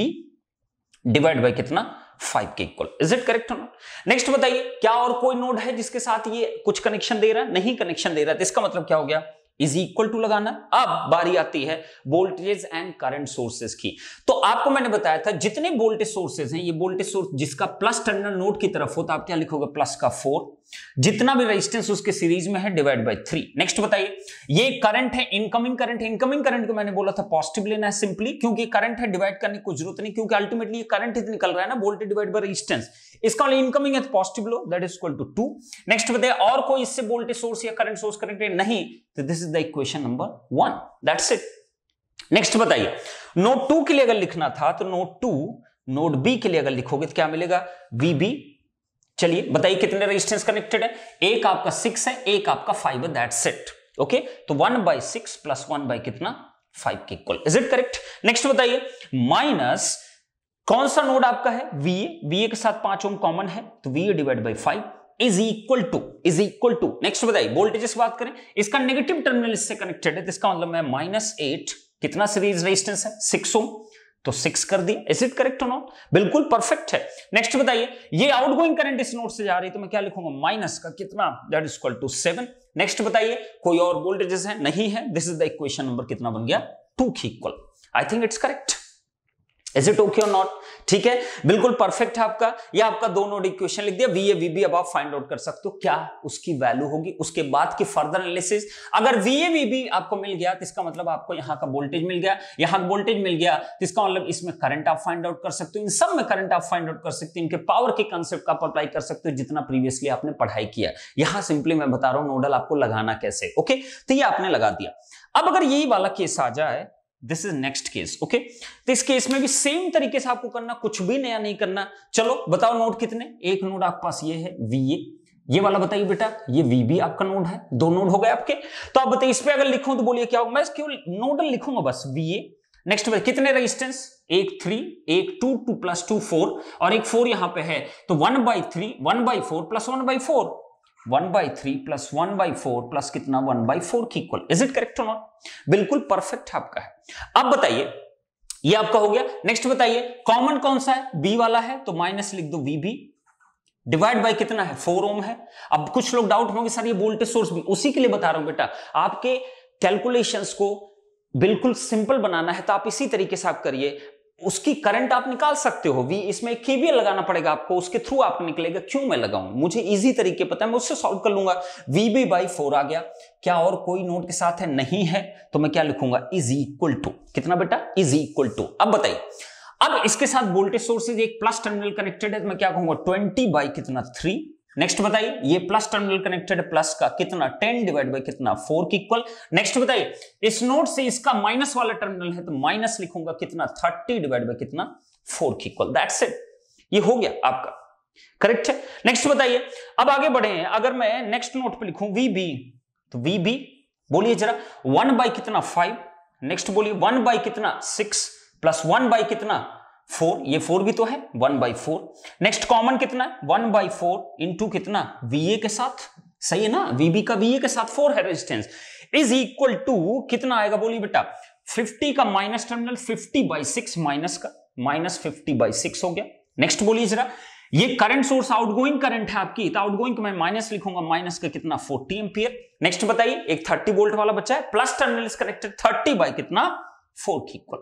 डिवाइड बाय कितना 5 के equal. Is it correct? Next बताइए, क्या और कोई नोड है जिसके साथ ये कुछ कनेक्शन दे रहा है? नहीं कनेक्शन दे रहा है, तो इसका मतलब क्या हो गया, इज इक्वल टू लगाना। अब बारी आती है वोल्टेज एंड करंट सोर्सेज की। तो आपको मैंने बताया था जितने वोल्टेज सोर्सेज हैं, ये वोल्टेज सोर्स जिसका प्लस टर्मिनल नोड की तरफ हो तो आप क्या लिखोगे, प्लस का 4, जितना भी रेजिस्टेंस उसके सीरीज में है डिवाइड बाय 3। नेक्स्ट बताइए, ये करंट है, इनकमिंग करंट है, इनकमिंग करंट को मैंने बोला था पॉजिटिव लेना है सिंपली, क्योंकि करंट है डिवाइड करने की कोई जरूरत नहीं, क्योंकि अल्टीमेटली ये करंट ही निकल रहा है ना, वोल्टेज डिवाइड बाय रेजिस्टेंस। इसका इनकमिंग है तो पॉजिटिव लो, that is equal to 2। Next बताइए, और कोई इससे वोल्टेज सोर्स या करंट सोर्स कनेक्टेड नहीं, तो this is the equation number 1, that's it. Next बताइए, नोड 2 के लिए अगर लिखना था तो नोड 2 नोड B के लिए अगर लिखोगे तो क्या मिलेगा, VB। चलिए बताइए कितने रेजिस्टेंस कनेक्टेड है, एक आपका 6 है, एक आपका 5 है, दैट्स इट। ओके, तो 1/6 प्लस 1 बाई कितना 5 के equal. Is it correct? Next बताइए, माइनस कौन सा नोड आपका है, VA के साथ 5 ओम कॉमन है, तो VA divide by 5 is equal to. Next बताइए, वोल्टेजेस बात करें, इसका नेगेटिव टर्मिनल इससे कनेक्टेड है, तो इसका मतलब है -8, कितना सीरीज रेजिस्टेंस है 6 ओम, तो 6 कर दिया। इज इट करेक्ट और नॉट? बिल्कुल परफेक्ट है। नेक्स्ट बताइए, ये आउटगोइंग करंट इस नोड से जा रही है, तो मैं क्या लिखूंगा, माइनस का कितना, that is equal to 7। Next बताइए, कोई और वोल्टेजेस है नहीं है, this is the equation number कितना बन गया, 2 के equal. I think it's correct. Is it okay और नॉट? ठीक है, बिल्कुल परफेक्ट है आपका। ये आपका 2 नोड इक्वेशन लिख दिया, VA VB अब आप फाइंड आउट कर सकते हो क्या उसकी वैल्यू होगी। उसके बाद की फर्दर एनालिसिस, अगर VA VB आपको मिल गया तो इसका मतलब आपको यहाँ का वोल्टेज मिल गया, यहाँ वोल्टेज मिल गया, तो इसका मतलब इसमें करंट आप फाइंड आउट कर सकते हो, इन सब में करंट आप फाइंड आउट कर सकते हो, इनके पावर के कंसेप्ट का आप अप्लाई कर सकते हो जितना प्रीवियसली आपने पढ़ाई किया। यहां सिंपली मैं बता रहा हूं नोडल आपको लगाना कैसे। ओके, तो ये आपने लगा दिया। अब अगर यही वाला केस आ जाए, this is next case. Okay, तो इस केस में भी सेम तरीके से आपको करना, कुछ भी नया नहीं करना। चलो बताओ नोड कितने, एक नोड आपके पास ये है VA, ये वाला बताइए बेटा, ये VB आपका नोड है, 2 नोड हो गए आपके। तो आप बताइए इस पे अगर लिखूं तो बोलिए क्या होगा, मैं केवल नोडल लिखूंगा बस VA। नेक्स्ट कितने रेजिस्टेंस, एक 3, एक 2 प्लस 2 4 और एक 4 यहां पे है, तो 1/3 1/4 प्लस 1/4, 1/3 प्लस 1/4 प्लस कितना 1/4 की इक्वल। इज इट करेक्ट और नॉट? बिल्कुल परफेक्ट आपका है। अब बताइए, ये आपका हो गया। नेक्स्ट बताइए, कॉमन कौन सा है, B वाला है, तो माइनस लिख दो VB, डिवाइड बाय कितना है 4 ओम है। अब कुछ लोग डाउट होंगे सर ये वोल्टेज सोर्स भी, उसी के लिए बता रहा हूं बेटा, आपके कैलकुलेशंस को बिल्कुल सिंपल बनाना है तो आप इसी तरीके से आप करिए, उसकी करंट आप निकाल सकते हो। वी इसमें केवीएल लगाना पड़ेगा आपको, उसके थ्रू आपको निकलेगा। क्यों मैं लगाऊं, मुझे इजी तरीके पता है, मैं उससे सॉल्व कर लूंगा। वीबी बाई 4 आ गया, क्या और कोई नोड के साथ है, नहीं है, तो मैं क्या लिखूंगा, इज इक्वल टू कितना बेटा, इज इक्वल टू। अब बताइए, अब इसके साथ वोल्टेज सोर्सेज एक प्लस टर्मिनल कनेक्टेड है तो मैं क्या कहूंगा 20 बाई कितना 3। नेक्स्ट बताइए, ये प्लस टर्मिनल कनेक्टेड है, प्लस का कितना 10 डिवाइड बाय कितना 4 की इक्वल। नेक्स्ट बताइए, इस नोड से इसका माइनस वाला टर्मिनल है तो माइनस लिखूंगा कितना 30 डिवाइड बाय कितना 4 की इक्वल। दैट्स इट, ये हो गया आपका, करेक्ट है। नेक्स्ट बताइए, अब आगे बढ़े हैं, अगर मैं नेक्स्ट नोट पे लिखूं वीबी, तो वीबी बोलिए जरा 1 बाय कितना 5, नेक्स्ट बोलिए 1 बाय कितना 6 प्लस 1 बाय कितना 4, ये 4 भी तो है 1 बाई 4। नेक्स्ट कॉमन कितना है 1 बाई 4 इंटू कितना VA के साथ, सही है ना, VB का VA के साथ 4 है रेजिस्टेंस, इज इक्वल टू कितना आएगा बोलिए बेटा 50 का माइनस टर्मिनल 50 बाई 6 माइनस का माइनस 50 बाई 6 हो गया। नेक्स्ट बोलिए जरा, ये करंट सोर्स आउटगोइंग करंट है आपकी, तो आउटगोइंग को मैं माइनस लिखूंगा, माइनस का कितना 40 एम्पियर। नेक्स्ट बताइए, एक 30 वोल्ट वाला बचा है, plus terminal is connected 30 by कितना 4 की equal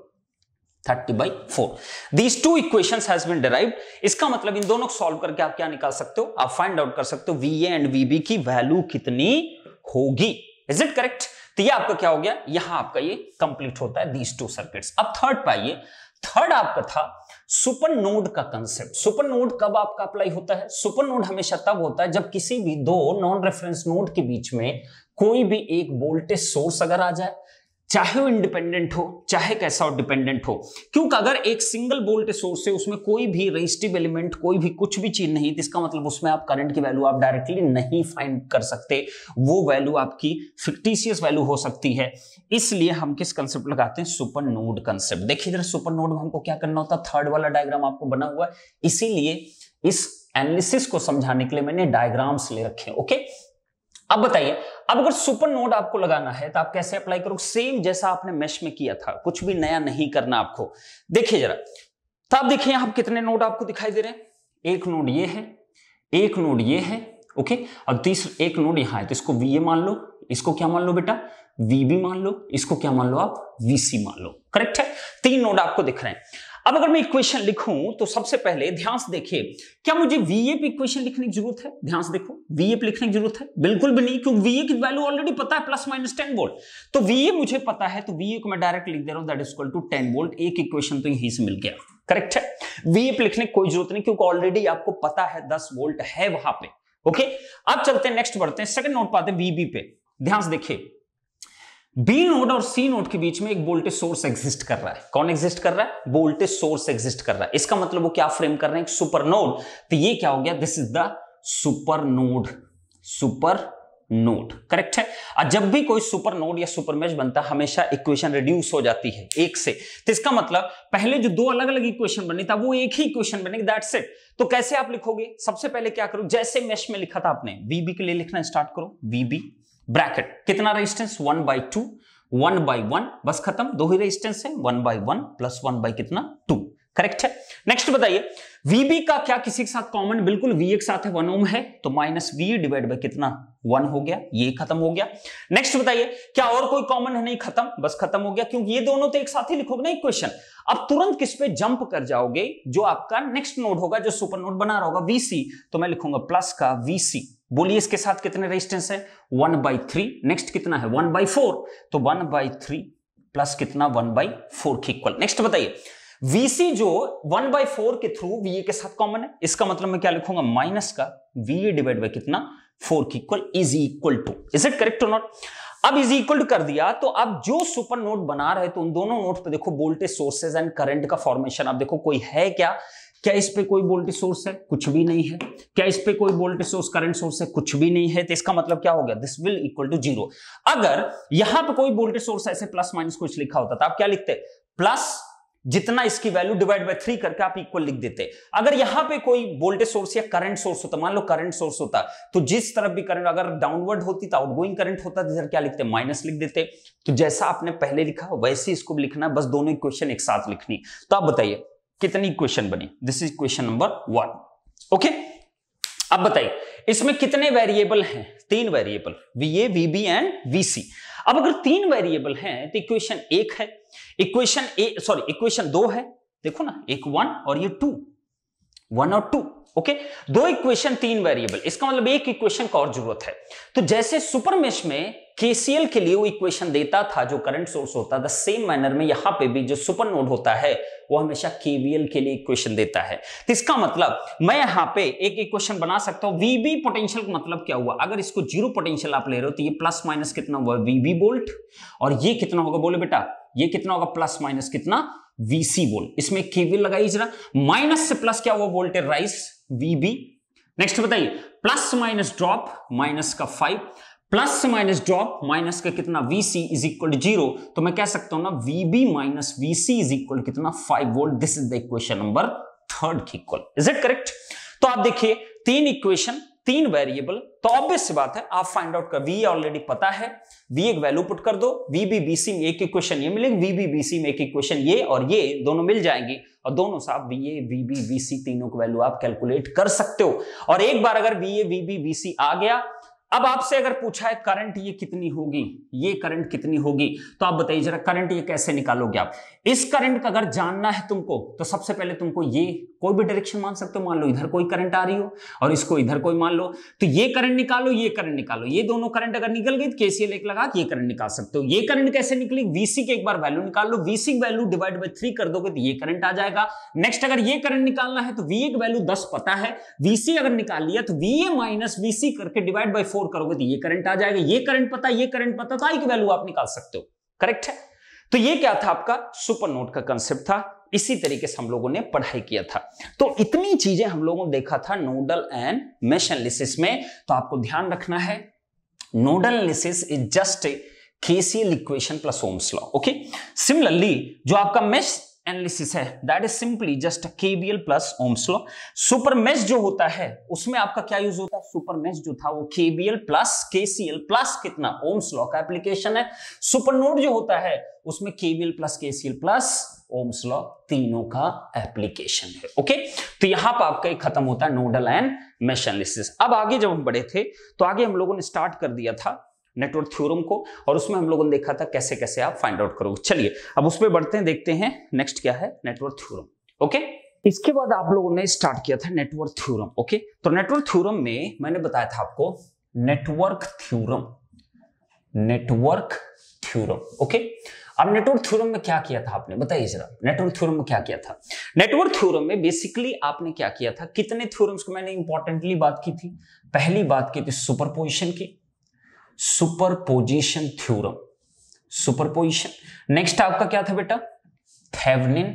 30 by 4। These two equations has been derived। इसका मतलब इन दोनों को सॉल्व करके आप क्या निकाल सकते हो, आप फाइंड आउट कर सकते हो VA एंड VB की वैल्यू कितनी होगी। Is it correct? तो ये आपका क्या हो गया, यहां आपका ये कंप्लीट होता है these two circuits। अब थर्ड पाइए, थर्ड आपका था सुपर नोड का कंसेप्ट। सुपर नोड कब आपका अप्लाई होता है, सुपर नोड हमेशा तब होता है जब किसी भी दो नॉन रेफरेंस नोड के बीच में कोई भी एक वोल्टेज सोर्स अगर आ जाए, चाहे वो इंडिपेंडेंट हो चाहे कैसा हो डिपेंडेंट हो, क्योंकि अगर एक सिंगल वोल्टेज सोर्स है उसमें कोई भी रेजिस्टिव एलिमेंट कोई भी कुछ भी चीज नहीं, तो इसका मतलब उसमें आप करंट की वैल्यू आप डायरेक्टली नहीं फाइंड कर सकते, वो वैल्यू आपकी फिक्टिशियस वैल्यू हो सकती है। इसलिए हम किस कंसेप्ट लगाते हैं, सुपर नोड कंसेप्ट। देखिए जरा, सुपर नोड में हमको क्या करना होता है, थर्ड वाला डायग्राम आपको बना हुआ है, इसीलिए इस एनालिसिस को समझाने के लिए मैंने डायग्राम्स ले रखे हैं। ओके, अब बताइए, अब अगर सुपर नोड आपको लगाना है तो आप कैसे अप्लाई करोगे, सेम जैसा आपने मेश में किया था, कुछ भी नया नहीं करना आपको। देखिए जरा, तो आप देखिए यहां कितने नोड आपको दिखाई दे रहे हैं, एक नोड ये है, एक नोड ये है, ओके, और तीसरा एक नोड यहां है, तो इसको VA मान लो, इसको क्या मान लो बेटा VB मान लो, इसको क्या मान लो आप VC मान लो, करेक्ट है। 3 नोड आपको दिख रहे हैं। अब अगर मैं इक्वेशन लिखूं तो सबसे पहले ध्यान से देखिए, क्या मुझे VA पे इक्वेशन लिखने की जरूरत है, ध्यान से देखो, VA पे लिखने की जरूरत है, बिल्कुल भी नहीं, क्योंकि VA की वैल्यू ऑलरेडी पता है प्लस माइनस 10 वोल्ट, तो VA मुझे पता है, तो VA को मैं डायरेक्ट लिख दे रहा हूं, that is equal to 10 volt. एक इक्वेशन तो यहीं से मिल गया, करेक्ट है। VA पे लिखने की कोई जरूरत नहीं, क्योंकि ऑलरेडी आपको पता है 10 वोल्ट है वहां पे। ओके, अब चलते हैं, नेक्स्ट बढ़ते हैं, सेकंड नोड पाते हैं VB पे। ध्यान से देखिए, बी नोड और सी नोड के बीच में एक वोल्टेज सोर्स एग्जिस्ट कर रहा है। कौन एग्जिस्ट कर रहा है, वोल्टेज सोर्स एग्जिस्ट कर रहा है। इसका मतलब वो क्या फ्रेम कर रहे हैं, सुपर नोड। तो ये क्या हो गया, this is the super node, super node, correct है। और जब भी कोई सुपर नोड या सुपर मेश बनता है, हमेशा इक्वेशन रिड्यूस हो जाती है एक से, तो इसका मतलब पहले जो दो अलग अलग इक्वेशन बनी था वो एक ही इक्वेशन बनेगी, दैट्स इट। तो कैसे आप लिखोगे, सबसे पहले क्या करो, जैसे मेश में लिखा था आपने, VB के लिए लिखना स्टार्ट करो, VB ब्रैकेट कितना रेजिस्टेंस 1 बाई 2, 1 बाई 1, बस खत्म, दो ही रेजिस्टेंस है, 1 बाई 1 प्लस 1 बाई कितना 2, करेक्ट है। नेक्स्ट बताइए, VB का क्या किसी के साथ कॉमन, बिल्कुल VA के साथ है, 1 ओम है, तो माइनस VA डिवाइड बाई कितना 1 हो गया, ये खत्म हो गया। नेक्स्ट बताइए, क्या और कोई कॉमन है, नहीं, खत्म, बस खत्म हो गया, क्योंकि ये दोनों तो एक साथ ही लिखोगे ना इक्वेशन। अब तुरंत किस पे जंप कर जाओगे, जो आपका नेक्स्ट नोड होगा, जो सुपर नोड बना रहा होगा VC, तो मैं लिखूंगा प्लस का VC। बोलिए इसके साथ कितने रेजिस्टेंस है, 1 बाई 3, नेक्स्ट कितना है 1 बाई 4, तो 1 बाई 3 प्लस कितना 1 बाई 4 की इक्वल। नेक्स्ट बताइए, VC जो 1 बाई 4 के थ्रू VA के साथ कॉमन है, इसका मतलब मैं क्या लिखूंगा, माइनस का VA डिवाइड बाई कितना 4 की equal is equal to, is it correct और नॉट। अब इज इक्वल टू कर दिया, तो अब जो सुपर नोड बना रहे तो उन दोनों नोड पे देखो वोल्टेज सोर्सेज एंड करंट का फॉर्मेशन, आप देखो कोई है क्या इस पे कोई वोल्टेज सोर्स है, कुछ भी नहीं है। क्या इस पे कोई वोल्टेज सोर्स करंट सोर्स है, कुछ भी नहीं है। तो इसका मतलब क्या हो गया, दिस विल इक्वल टू 0। अगर यहां पे कोई वोल्टेज सोर्स ऐसे प्लस माइनस कुछ लिखा होता था, आप क्या लिखते, प्लस जितना इसकी वैल्यू डिवाइड बाय 3 करके आप इक्वल लिख देते। अगर यहां पे कोई वोल्टेज सोर्स या करंट सोर्स होता, मान लो करंट सोर्स होता, तो जिस तरफ भी करंट अगर डाउनवर्ड होती तो आउटगोइंग करंट होता, तो इधर क्या लिखते, माइनस लिख देते। तो जैसा आपने पहले लिखा वैसे इसको भी लिखना, बस दोनों इक्वेशन एक साथ लिखनी। तो आप बताइए कितनी इक्वेशन बनी, this is equation number 1। Okay, अब बताइए इसमें कितने वेरिएबल हैं? 3 variable, VA, VB and VC। अब अगर 3 वेरिएबल हैं तो इक्वेशन 1 है, इक्वेशन 2 है, देखो ना, एक 1 और ये 2, 1 और 2। ओके, 2 इक्वेशन 3 वेरिएबल, इसका मतलब एक इक्वेशन का और जरूरत है। तो जैसे सुपर मेश में केसीएल के लिए वो इक्वेशन देता था जो करंट सोर्स होता था, सेम मैनर में यहां पे भी जो सुपर नोड होता है वो हमेशा केवीएल के लिए इक्वेशन देता है। तो इसका मतलब मैं यहां पे एक इक्वेशन बना सकता हूं। वीबी पोटेंशियल का मतलब क्या हुआ? अगर इसको जीरो पोटेंशियल आप ले रहे हो तो ये प्लस माइनस कितना हुआ? VB volt. और ये कितना होगा बोले बेटा? ये कितना होगा? प्लस माइनस कितना? VC volt. इसमें केवीएल लगाइए जरा। माइनस से प्लस क्या हुआ? Voltage rise, VB. नेक्स्ट बताइए, प्लस माइनस ड्रॉप, माइनस का 5, प्लस माइनस ड्रॉप, माइनस का कितना? VC is equal to 0। तो मैं कह सकता हूं ना VB minus VC is equal कितना? 5 volt. This is the equation number 3 की इक्वल। Is it correct? तो आप देखिए 3 इक्वेशन, 3 वेरिएबल, तो ऑब्वियस सी बात है आप फाइंड आउट कर। V ऑलरेडी पता है, V एक वैल्यू पुट कर दो, VB BC में एक इक्वेशन ये मिलेगी, VB BC में एक इक्वेशन ये, और ये दोनों मिल जाएंगी और दोनों से आप VA VB VC तीनों को वैल्यू आप कैलकुलेट कर सकते हो। और एक बार अगर VA VB VC आ गया, अब आपसे अगर पूछा है करंट ये कितनी होगी, ये करंट कितनी होगी, तो आप बताइए जरा करंट ये कैसे निकालोगे आप? इस करंट का अगर जानना है तुमको तो सबसे पहले तुमको ये कोई भी डायरेक्शन मान सकते हो। मान लो इधर कोई करंट आ रही हो और इसको इधर कोई मान लो, तो ये करंट निकालो, ये करंट निकालो। ये दोनों करंट अगर निकल गई तो केसीएल एक लगा के ये करंट निकाल सकते हो। ये करंट कैसे निकली? VC की एक बार वैल्यू निकाल लो, VC की वैल्यू डिवाइड बाय 3 कर दोगे तो ये करंट आ जाएगा। नेक्स्ट अगर ये करंट निकालना है तो VA की वैल्यू 10 पता है, VC अगर निकाल लिया तो VA माइनस VC करके डिवाइड बाय 4 करोगे तो ये करंट आ जाएगा। ये करंट पता, ये करंट पता, तो आई की वैल्यू आप निकाल सकते हो। करेक्ट है? तो ये क्या था? आपका सुपर नोड का कंसेप्ट था। इसी तरीके से हम लोगों ने पढ़ाई किया था। तो इतनी चीजें हम लोगों ने देखा था नोडल एंड मेश एनालिसिस में। तो आपको ध्यान रखना है, nodal analysis is just KCL equation plus ohm's law. Okay, similarly जो आपका मेश एनालिसिस है that is simply just KVL plus ohm's law. Super mesh जो होता है उसमें आपका क्या यूज होता है? सुपर मेश जो था वो केवीएल प्लस केसीएल प्लस कितना? ओम्स लॉ का एप्लीकेशन है। सुपर नोड जो होता है उसमें KVL plus KCL plus ohm's law तीनों का एप्लीकेशन है। ओके, तो यहां पर आपका खत्म होता है नोडल एंड मेश एनालिसिस। अब आगे जब हम बढ़े थे तो आगे हम लोगों ने स्टार्ट कर दिया था नेटवर्क थ्योरम को, और उसमें हम लोगों ने देखा था कैसे कैसे आप फाइंड आउट करोगे। चलिए अब उस पर बढ़ते हैं, देखते हैं नेक्स्ट क्या है नेटवर्क थ्योरम। ओके, इसके बाद आप लोगों ने स्टार्ट किया था नेटवर्क थ्योरम। ओके, तो नेटवर्क थ्योरम में मैंने बताया था आपको network theorem, network theorem. Okay, अब नेटवर्क थ्योरम में क्या किया था आपने? बताइए जरा, नेटवर्क थ्योरम में क्या किया था? नेटवर्क थ्योरम में बेसिकली आपने क्या किया था? कितने थ्योरम्स को मैंने इंपॉर्टेंटली बात की थी? पहली बात की थी सुपरपोजिशन की, सुपरपोजिशन थ्योरम, सुपरपोजिशन। नेक्स्ट आपका क्या था बेटा? Thevenin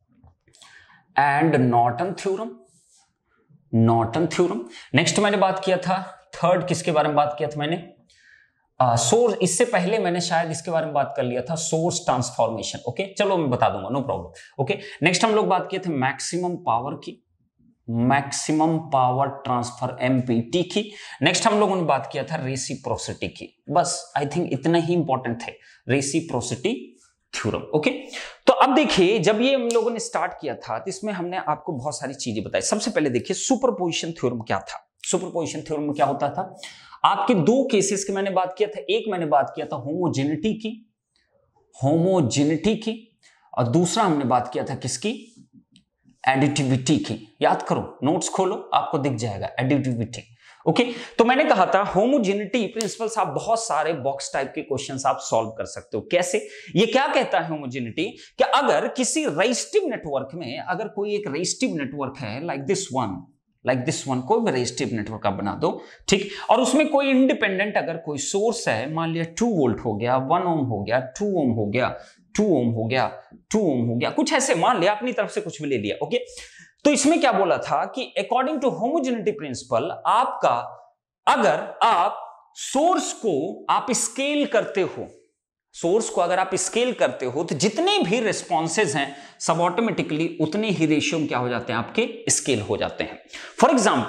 and Norton theorem, Norton theorem. Next मैंने बात किया था थर्ड, किसके बारे में बात किया था मैंने? सोर्स। इससे पहले मैंने शायद इसके बारे में बात कर लिया था, सोर्स ट्रांसफॉर्मेशन। ओके, चलो मैं बता दूंगा, नो प्रॉब्लम। ओके, नेक्स्ट हम लोग बात किए थे मैक्सिमम पावर की, मैक्सिमम पावर ट्रांसफर MPT की। नेक्स्ट हम लोगों ने बात किया था रेसिप्रोसिटी की। बस आई थिंक इतना ही इंपॉर्टेंट थे, रेसिप्रोसिटी थ्योरम। ओके, तो अब देखिए जब ये हम लोगों ने स्टार्ट किया था तो इसमें हमने आपको बहुत सारी चीजें बताई। सबसे पहले देखिए सुपरपोजिशन थ्योरम क्या था। सुपरपोजिशन थ्योरम में क्या होता था? आपके 2 केसेस की मैंने बात किया था। एक मैंने बात किया था होमोजेनिटी की, होमोजेनिटी की, और दूसरा हमने बात किया था किसकी? एडिटिविटी की। याद करो, नोट्स खोलो, आपको दिख जाएगा एडिटिविटी। ओके, तो मैंने कहा था होमोजेनिटी प्रिंसिपल्स आप बहुत सारे बॉक्स टाइप के क्वेश्चंस आप सॉल्व कर सकते हो। कैसे? ये क्या कहता है होमोजेनिटी? कि अगर किसी रेजिस्टिव नेटवर्क में अगर कोई एक रेजिस्टिव नेटवर्क है लाइक दिस वन, कोई भी रेजिस्टिव नेटवर्क आप बना दो, ठीक, और उसमें कोई इंडिपेंडेंट अगर कोई सोर्स है, मान लिया 2 वोल्ट हो गया, 1 ओम हो गया, 2 ओम हो गया, 2 ओम हो गया, 2 ओम हो गया, कुछ ऐसे मान लिया, अपनी तरफ से कुछ भी ले लिया। ओके, तो इसमें क्या बोला था कि अकॉर्डिंग टू होमोजेनिटी प्रिंसिपल आपका, अगर आप सोर्स को आप स्केल करते हो, सोर्स को अगर आप स्केल करते हो तो जितने भी रिस्पॉन्सेज हैं सब ऑटोमेटिकली उतने ही रेशियो में क्या हो जाते हैं? आपके स्केल हो जाते हैं। फॉर एग्जाम्पल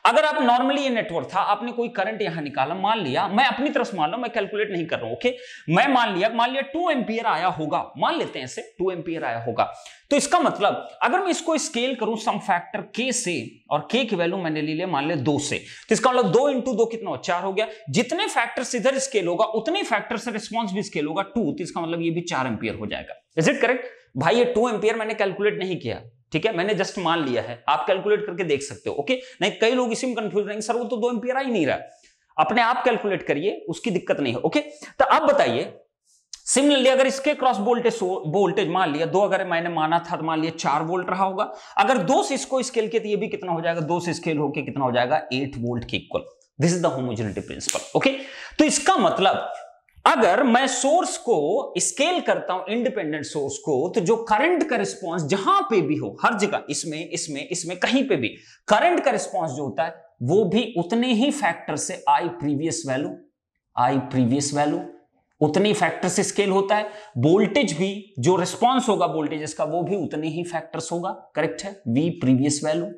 अगर आप नॉर्मली ये नेटवर्क था, आपने कोई करंट यहां निकाला, मान लिया, मैं अपनी तरफ से मान लो, मैं कैलकुलेट नहीं कर रहा हूं, ओके, मैं मान लिया 2 एम्पियर आया होगा, मान लेते हैं ऐसे 2 एम्पियर आया होगा। तो इसका मतलब अगर मैं इसको स्केल करूं सम फैक्टर k से, और k की वैल्यू मैंने ले लिया मान ले 2 से, तो इसका मतलब 2 इंटू 2 कितना हो, 4 हो गया। जितने फैक्टर इधर स्केल होगा उतने फैक्टर से रिस्पॉन्स भी स्केल होगा 2, तो इसका मतलब ये भी 4 एम्पियर हो जाएगा। इज इट करेक्ट भाई? ये 2 एम्पियर मैंने कैलकुलेट नहीं किया, ठीक है, मैंने जस्ट मान लिया है, आप कैलकुलेट करके देख सकते हो, ओके। नहीं कई लोग इसी में कंफ्यूज रहेंगे, सर वो तो 2 एम्पियर आ ही नहीं रहा, अपने आप कैलकुलेट करिए, उसकी दिक्कत नहीं है, ओके। तो अब बताइए सिमिलरली अगर इसके क्रॉस वोल्टेज मान लिया 2, अगर मैंने माना था तो मान लिया 4 वोल्ट रहा होगा, अगर 2 से इसको स्केल किया तो ये भी कितना हो जाएगा, 2 से स्केल होकर कितना हो जाएगा, 8 वोल्ट के equal. This is the homogeneity principle, okay. तो इसका मतलब अगर मैं सोर्स को स्केल करता हूं, इंडिपेंडेंट सोर्स को, तो जो करंट का रिस्पॉन्स जहां पे भी हो, हर जगह, इसमें कहीं पे भी करंट का रिस्पॉन्स जो होता है वो भी उतने ही फैक्टर से आई प्रीवियस वैल्यू उतने ही फैक्टर से स्केल होता है। वोल्टेज भी जो रिस्पॉन्स होगा वोल्टेज का वो भी उतने ही फैक्टर्स होगा, करेक्ट है। वी प्रीवियस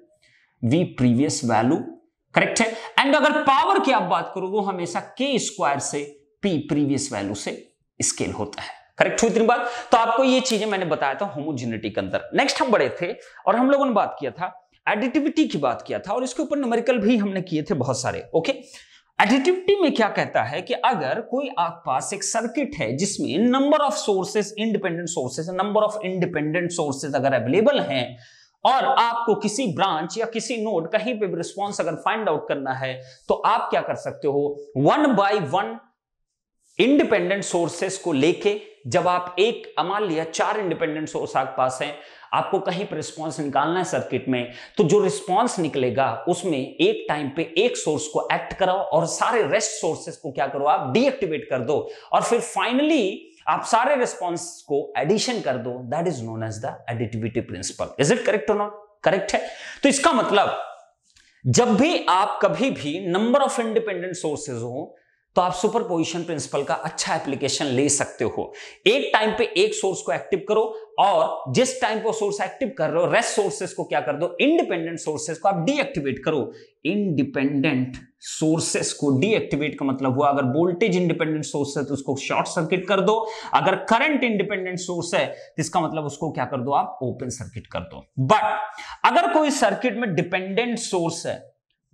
वैल्यू करेक्ट है। एंड अगर पावर की आप बात करो वो हमेशा के स्क्वायर से पी प्रीवियस वैल्यू से स्केल होता है, करेक्ट हुई इतनी बात। तो आपको ये चीजें मैंने बताया था होमोजेनिटी के अंदर। नेक्स्ट हम बड़े थे और हम लोगों ने बात किया था एडिटिविटी की बात किया था, और इसके ऊपर न्यूमेरिकल भी हमने किए थे बहुत सारे, ओके। एडिटिविटी में क्या कहता है कि अगर कोई आपके पास एक सर्किट है जिसमें number of sources, independent sources अगर अवेलेबल हैं, और आपको किसी ब्रांच या किसी नोड कहीं पे भी रिस्पॉन्स अगर फाइंड आउट करना है, तो आप क्या कर सकते हो, 1 बाय 1 इंडिपेंडेंट सोर्सेस को लेके, जब आप एक मान लिया 4 इंडिपेंडेंट सोर्स आपके पास हैं, आपको कहीं पर रिस्पॉन्स निकालना है सर्किट में, तो जो रिस्पॉन्स निकलेगा उसमें एक टाइम पे एक सोर्स को एक्ट कराओ और सारे रेस्ट सोर्सेस को क्या करो, आप डीएक्टिवेट कर दो, और फिर फाइनली आप सारे रिस्पॉन्स को एडिशन कर दो। That is known as the additivity principle. Is it correct और नॉट? करेक्ट है। तो इसका मतलब जब भी आप कभी भी नंबर ऑफ इंडिपेंडेंट सोर्सेज हो तो आप सुपरपोजिशन प्रिंसिपल का अच्छा एप्लीकेशन ले सकते हो। एक टाइम पे एक सोर्स को एक्टिव करो, और जिस टाइम पे सोर्स एक्टिव कर रहे हो रेस्ट सोर्सेस को क्या कर दो, इंडिपेंडेंट सोर्सेस को आप डीएक्टिवेट करो। इंडिपेंडेंट सोर्सेस को डीएक्टिवेट का मतलब हुआ अगर वोल्टेज इंडिपेंडेंट सोर्स है तो उसको शॉर्ट सर्किट कर दो, अगर करंट इंडिपेंडेंट सोर्स है तो इसका मतलब उसको क्या कर दो, आप ओपन सर्किट कर दो। बट अगर कोई सर्किट में डिपेंडेंट सोर्स है,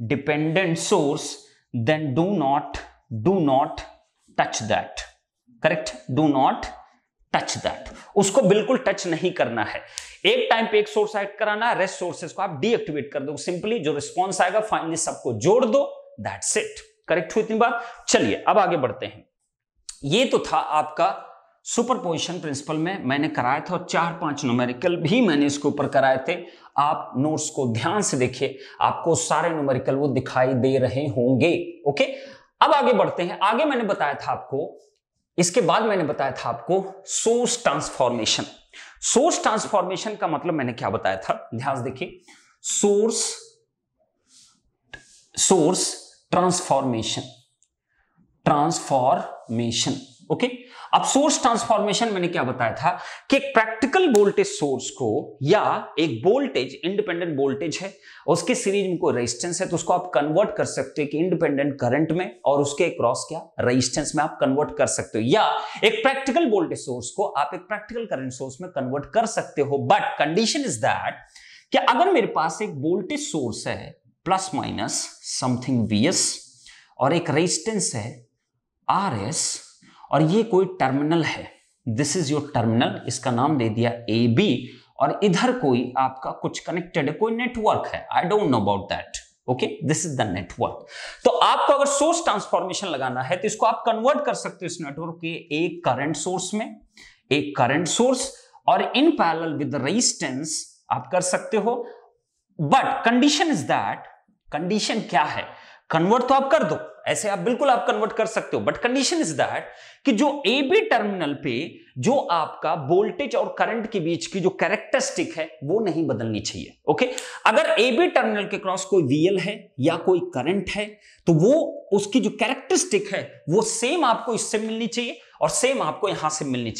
then do not touch that, correct, do not touch that, उसको बिल्कुल टच नहीं करना है। एक टाइम पे एक सोर्स ऐड कराना है, रेस्ट सोर्सेस को आप डीएक्टिवेट कर दो, सिंपली जो रिस्पॉन्स आएगा फाइनली सबको जोड़ दो, दैट्स इट। करेक्ट हुई इतनी बात। चलिए अब आगे बढ़ते हैं। ये तो था आपका सुपरपोजिशन प्रिंसिपल में मैंने कराया था, और 4-5 न्यूमेरिकल भी मैंने इसके ऊपर कराए थे। आप नोट्स को ध्यान से देखिए, आपको सारे न्यूमेरिकल वो दिखाई दे रहे होंगे, ओके। अब आगे बढ़ते हैं। आगे मैंने बताया था आपको, इसके बाद मैंने बताया था आपको सोर्स ट्रांसफॉर्मेशन। सोर्स ट्रांसफॉर्मेशन का मतलब मैंने क्या बताया था, ध्यान से देखिए। Source transformation, okay. अब सोर्स ट्रांसफॉर्मेशन मैंने क्या बताया था कि एक प्रैक्टिकल वोल्टेज सोर्स को, या एक वोल्टेज इंडिपेंडेंट वोल्टेज है, उसके सीरीज में कोई रेजिस्टेंस है, तो उसको आप कन्वर्ट कर सकते हो कि इंडिपेंडेंट करंट में, और उसके क्रॉस क्या रेजिस्टेंस में आप कन्वर्ट कर सकते हो, या एक प्रैक्टिकल वोल्टेज सोर्स को आप एक प्रैक्टिकल करंट सोर्स में कन्वर्ट कर सकते हो। बट कंडीशन इज दैट कि अगर मेरे पास एक वोल्टेज सोर्स है प्लस माइनस समथिंग Vs, और एक रेजिस्टेंस है Rs, और ये कोई टर्मिनल है, दिस इज योर टर्मिनल, इसका नाम दे दिया AB, और इधर कोई आपका कुछ कनेक्टेड है, कोई नेटवर्क है, I don't know about that, okay, this is the network. तो आपको अगर सोर्स ट्रांसफॉर्मेशन लगाना है तो इसको आप कन्वर्ट कर सकते हो इस नेटवर्क के एक करंट सोर्स में, एक करंट सोर्स, और इन पैरेलल विद रेजिस्टेंस आप कर सकते हो। But condition is that, condition क्या है, कन्वर्ट तो आप कर दो, ऐसे आप बिल्कुल आप कन्वर्ट कर सकते हो, बट कंडीशन इज दैट कि जो AB टर्मिनल पे जो आपका वोल्टेज और करंट के बीच की जो कैरेक्टरिस्टिक है वो नहीं बदलनी चाहिए, ओके। अगर AB टर्मिनल के क्रॉस कोई VL है या कोई करंट है, तो वो उसकी जो कैरेक्टरिस्टिक है वो सेम आपको इससे मिलनी चाहिए और सेम आपको यहां से मिलनी चाहिए।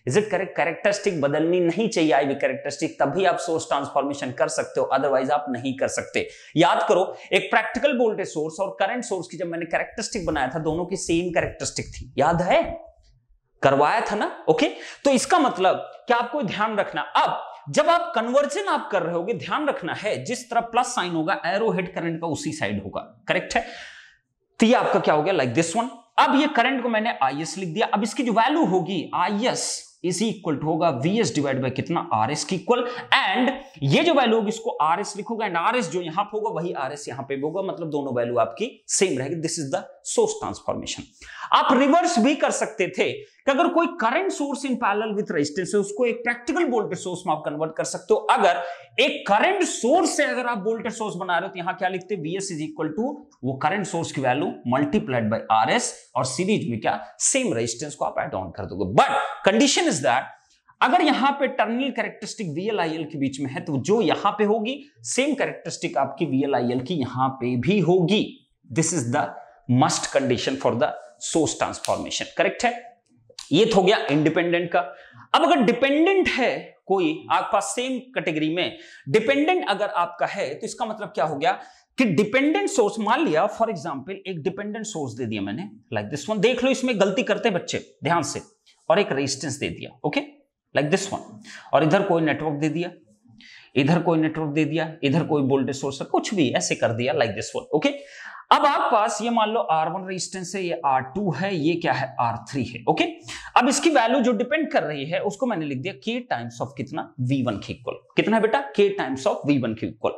Is it correct? कैरेक्टरिस्टिक बदलनी नहीं चाहिए, आईवी कैरेक्टरिस्टिक, तभी आप सोर्स ट्रांसफॉर्मेशन कर सकते हो, अदरवाइज आप नहीं कर सकते। याद करो, एक प्रैक्टिकल वोल्टेज सोर्स और करंट सोर्स की जब मैंने कैरेक्टरिस्टिक बनाया था, दोनों की सेम कैरेक्टरिस्टिक थी, याद है? करवाया था ना? ओके, तो इसका मतलब क्या आपको ध्यान रखना, अब जब आप कन्वर्जन आप कर रहे होगे, ध्यान रखना है जिस तरफ प्लस साइन होगा एरो हेड करंट का उसी साइड होगा, करेक्ट है? तो ये आपका क्या हो गया, लाइक दिस वन। अब ये करंट को मैंने IS लिख दिया, अब इसकी जो वैल्यू होगी IS इज इक्वल टू होगा VS डिवाइड बाय कितना, RS की इक्वल, एंड ये जो वैल्यू होगी इसको RS लिखोगे, एंड RS जो यहां पे होगा वही RS यहां पे होगा, मतलब दोनों वैल्यू आपकी सेम रहेगी। This is the source transformation. आप रिवर्स भी कर सकते थे कि अगर कोई current source in parallel with resistance है, उसको एक प्रैक्टिकल वोल्टेज सोर्स में आप कन्वर्ट कर सकते हो। अगर एक करंट सोर्स से अगर आप वोल्टेज सोर्स बना रहे हो तो यहां क्या लिखते हैं, VS इज इक्वल टू वो करंट सोर्स की वैल्यू मल्टीप्लाइड बाय RS, और सीरीज में क्या, सेम रेजिस्टेंस को आप ऐड ऑन कर दोगे। बट कंडीशन इज दैट अगर यहां पे टर्मिनल कैरेक्टरिस्टिक VL-IL के बीच में है, तो जो यहां पे होगी सेम कैरेक्टरिस्टिक आपकी VL-IL की यहां पे भी होगी। This is the must condition for the source transformation, correct है? ये तो हो गया इंडिपेंडेंट का। अब अगर डिपेंडेंट है कोई आपके पास सेम कैटेगरी में, डिपेंडेंट अगर आपका है, तो इसका मतलब क्या हो गया कि डिपेंडेंट सोर्स, मान लिया फॉर एग्जांपल एक डिपेंडेंट सोर्स दे दिया मैंने, लाइक दिस वन, देख लो इसमें गलती करते बच्चे ध्यान से, और एक रेजिस्टेंस दे दिया, ओके, लाइक दिस वन, और इधर कोई नेटवर्क दे दिया, इधर कोई नेटवर्क दे दिया, इधर कोई वोल्टेज सोर्स, कुछ भी ऐसे कर दिया, लाइक दिस वन, ओके। अब आप पास ये मान लो R1 रेजिस्टेंस है, ये R2 है, ये क्या है, R3 है, ओके। अब इसकी वैल्यू जो डिपेंड कर रही है उसको मैंने लिख दिया K टाइम्स ऑफ कितना, V1 के इक्वल। कितना है बेटा, K टाइम्स ऑफ V1 के इक्वल।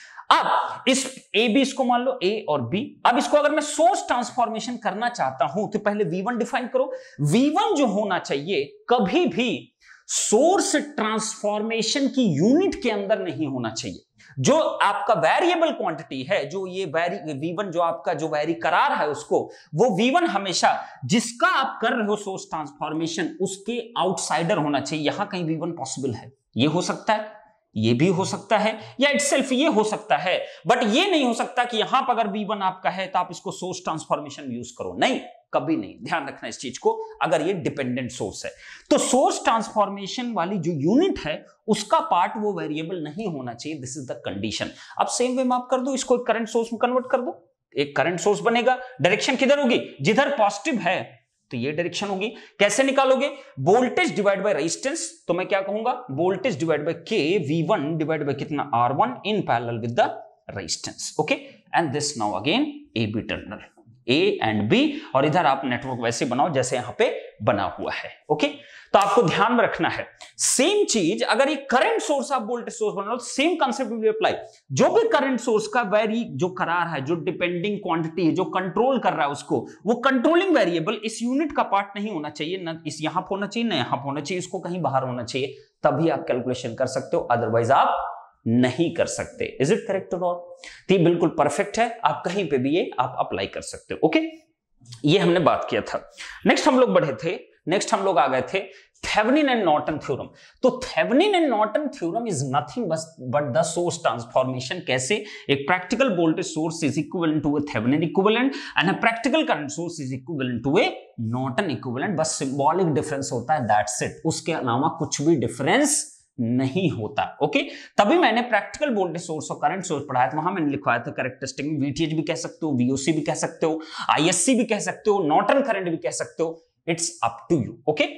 अब इस A B इसको मान लो A और B। अब इसको अगर मैं सोर्स ट्रांसफॉर्मेशन करना चाहता हूं तो पहले V1 डिफाइन करो। V1 जो होना चाहिए कभी भी सोर्स ट्रांसफॉर्मेशन की यूनिट के अंदर नहीं होना चाहिए। जो आपका वेरिएबल क्वांटिटी है, जो ये V1 जो आपका जो वेरी करार है उसको, वो V1 हमेशा जिसका आप कर रहे हो सोर्स ट्रांसफॉर्मेशन उसके आउटसाइडर होना चाहिए। यहां कहीं V1 पॉसिबल है, ये हो सकता है, ये भी हो सकता है, या इटसेल्फ ये हो सकता है, बट ये नहीं हो सकता कि यहां पर अगर V1 आपका है तो आप इसको सोर्स ट्रांसफॉर्मेशन यूज करो, नहीं, कभी नहीं। ध्यान रखना इस चीज को, अगर ये डिपेंडेंट सोर्स है तो सोर्स ट्रांसफॉर्मेशन वाली जो यूनिट है उसका पार्ट वो वेरिएबल नहीं होना चाहिए। This is the condition. अब सेम वे में आप कर दो, इसको एक करंट सोर्स में कन्वर्ट कर दो, एक करंट सोर्स बनेगा, डायरेक्शन किधर होगी, जिधर पॉजिटिव है तो ये डायरेक्शन होगी। कैसे निकालोगे, वोल्टेज डिवाइड बाय रेजिस्टेंस, तो मैं क्या कहूंगा, voltage divide by K V1 divide by कितना R1 in parallel with the resistance, okay. And this now again AB terminal, A and B, और इधर आप नेटवर्क वैसे बनाओ जैसे यहां पे बना हुआ है, ओके। तो आपको ध्यान में रखना है सेम चीज, अगर ये करंट सोर्स आप वोल्टेज सोर्स बना लो, सेम कंसेप्ट विल अप्लाई। जो भी करंट सोर्स का वेरी जो करार है, जो डिपेंडिंग क्वांटिटी है, जो कंट्रोल कर रहा है उसको, वो कंट्रोलिंग वेरिएबल इस यूनिट का पार्ट नहीं होना चाहिए, ना इस यहां पर होना चाहिए, ना यहां पर होना चाहिए, इसको कहीं बाहर होना चाहिए, तभी आप कैलकुलेशन कर सकते हो, अदरवाइज आप नहीं कर सकते। इज इट करेक्ट और नॉट? तो बिल्कुल परफेक्ट है, आप कहीं पे भी ये आप अप्लाई कर सकते हो, ओके। ये हमने बात किया था। नेक्स्ट हम लोग बढ़े थे, नेक्स्ट हम लोग आ गए थे थेवेनिन एंड नॉर्टन थ्योरम। तो Thevenin and Norton theorem is nothing but the source transformation. कैसे, एक practical voltage source is equivalent to a Thevenin equivalent and a practical current source is equivalent to a Norton equivalent. बस symbolic difference होता है, that's it, उसके अलावा कुछ भी difference नहीं होता, ओके। तभी मैंने प्रैक्टिकल वोल्टेज सोर्स और करंट सोर्स पढ़ाया था, वहां मैंने लिखवाया था कैरेक्टरिस्टिक में VTH भी कह सकते हो, VOC भी कह सकते हो, ISC भी कह सकते हो, नॉर्टन करंट भी कह सकते हो, it's up to you, okay.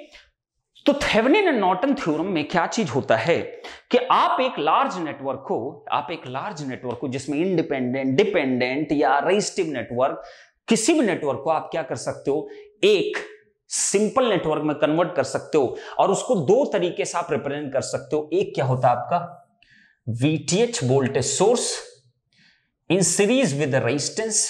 तो थेवेनिन एंड नॉर्टन थ्योरम में क्या चीज होता है कि आप एक लार्ज नेटवर्क को जिसमें इंडिपेंडेंट, डिपेंडेंट या रेजिस्टिव नेटवर्क, किसी भी नेटवर्क को आप क्या कर सकते हो, एक सिंपल नेटवर्क में कन्वर्ट कर सकते हो, और उसको दो तरीके से आप रिप्रेजेंट कर सकते हो। एक क्या होता है आपका VTH voltage source in series with resistance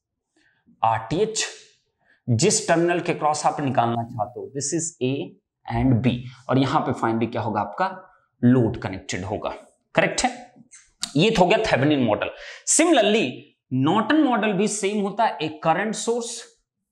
RTH, जिस टर्मिनल के क्रॉस आप निकालना चाहते हो, this is A and B, और यहां पे फाइनली क्या होगा, आपका लोड कनेक्टेड होगा, करेक्ट है। ये तो हो गया Thevenin model. Similarly Norton model भी सेम होता है, एक करंट सोर्स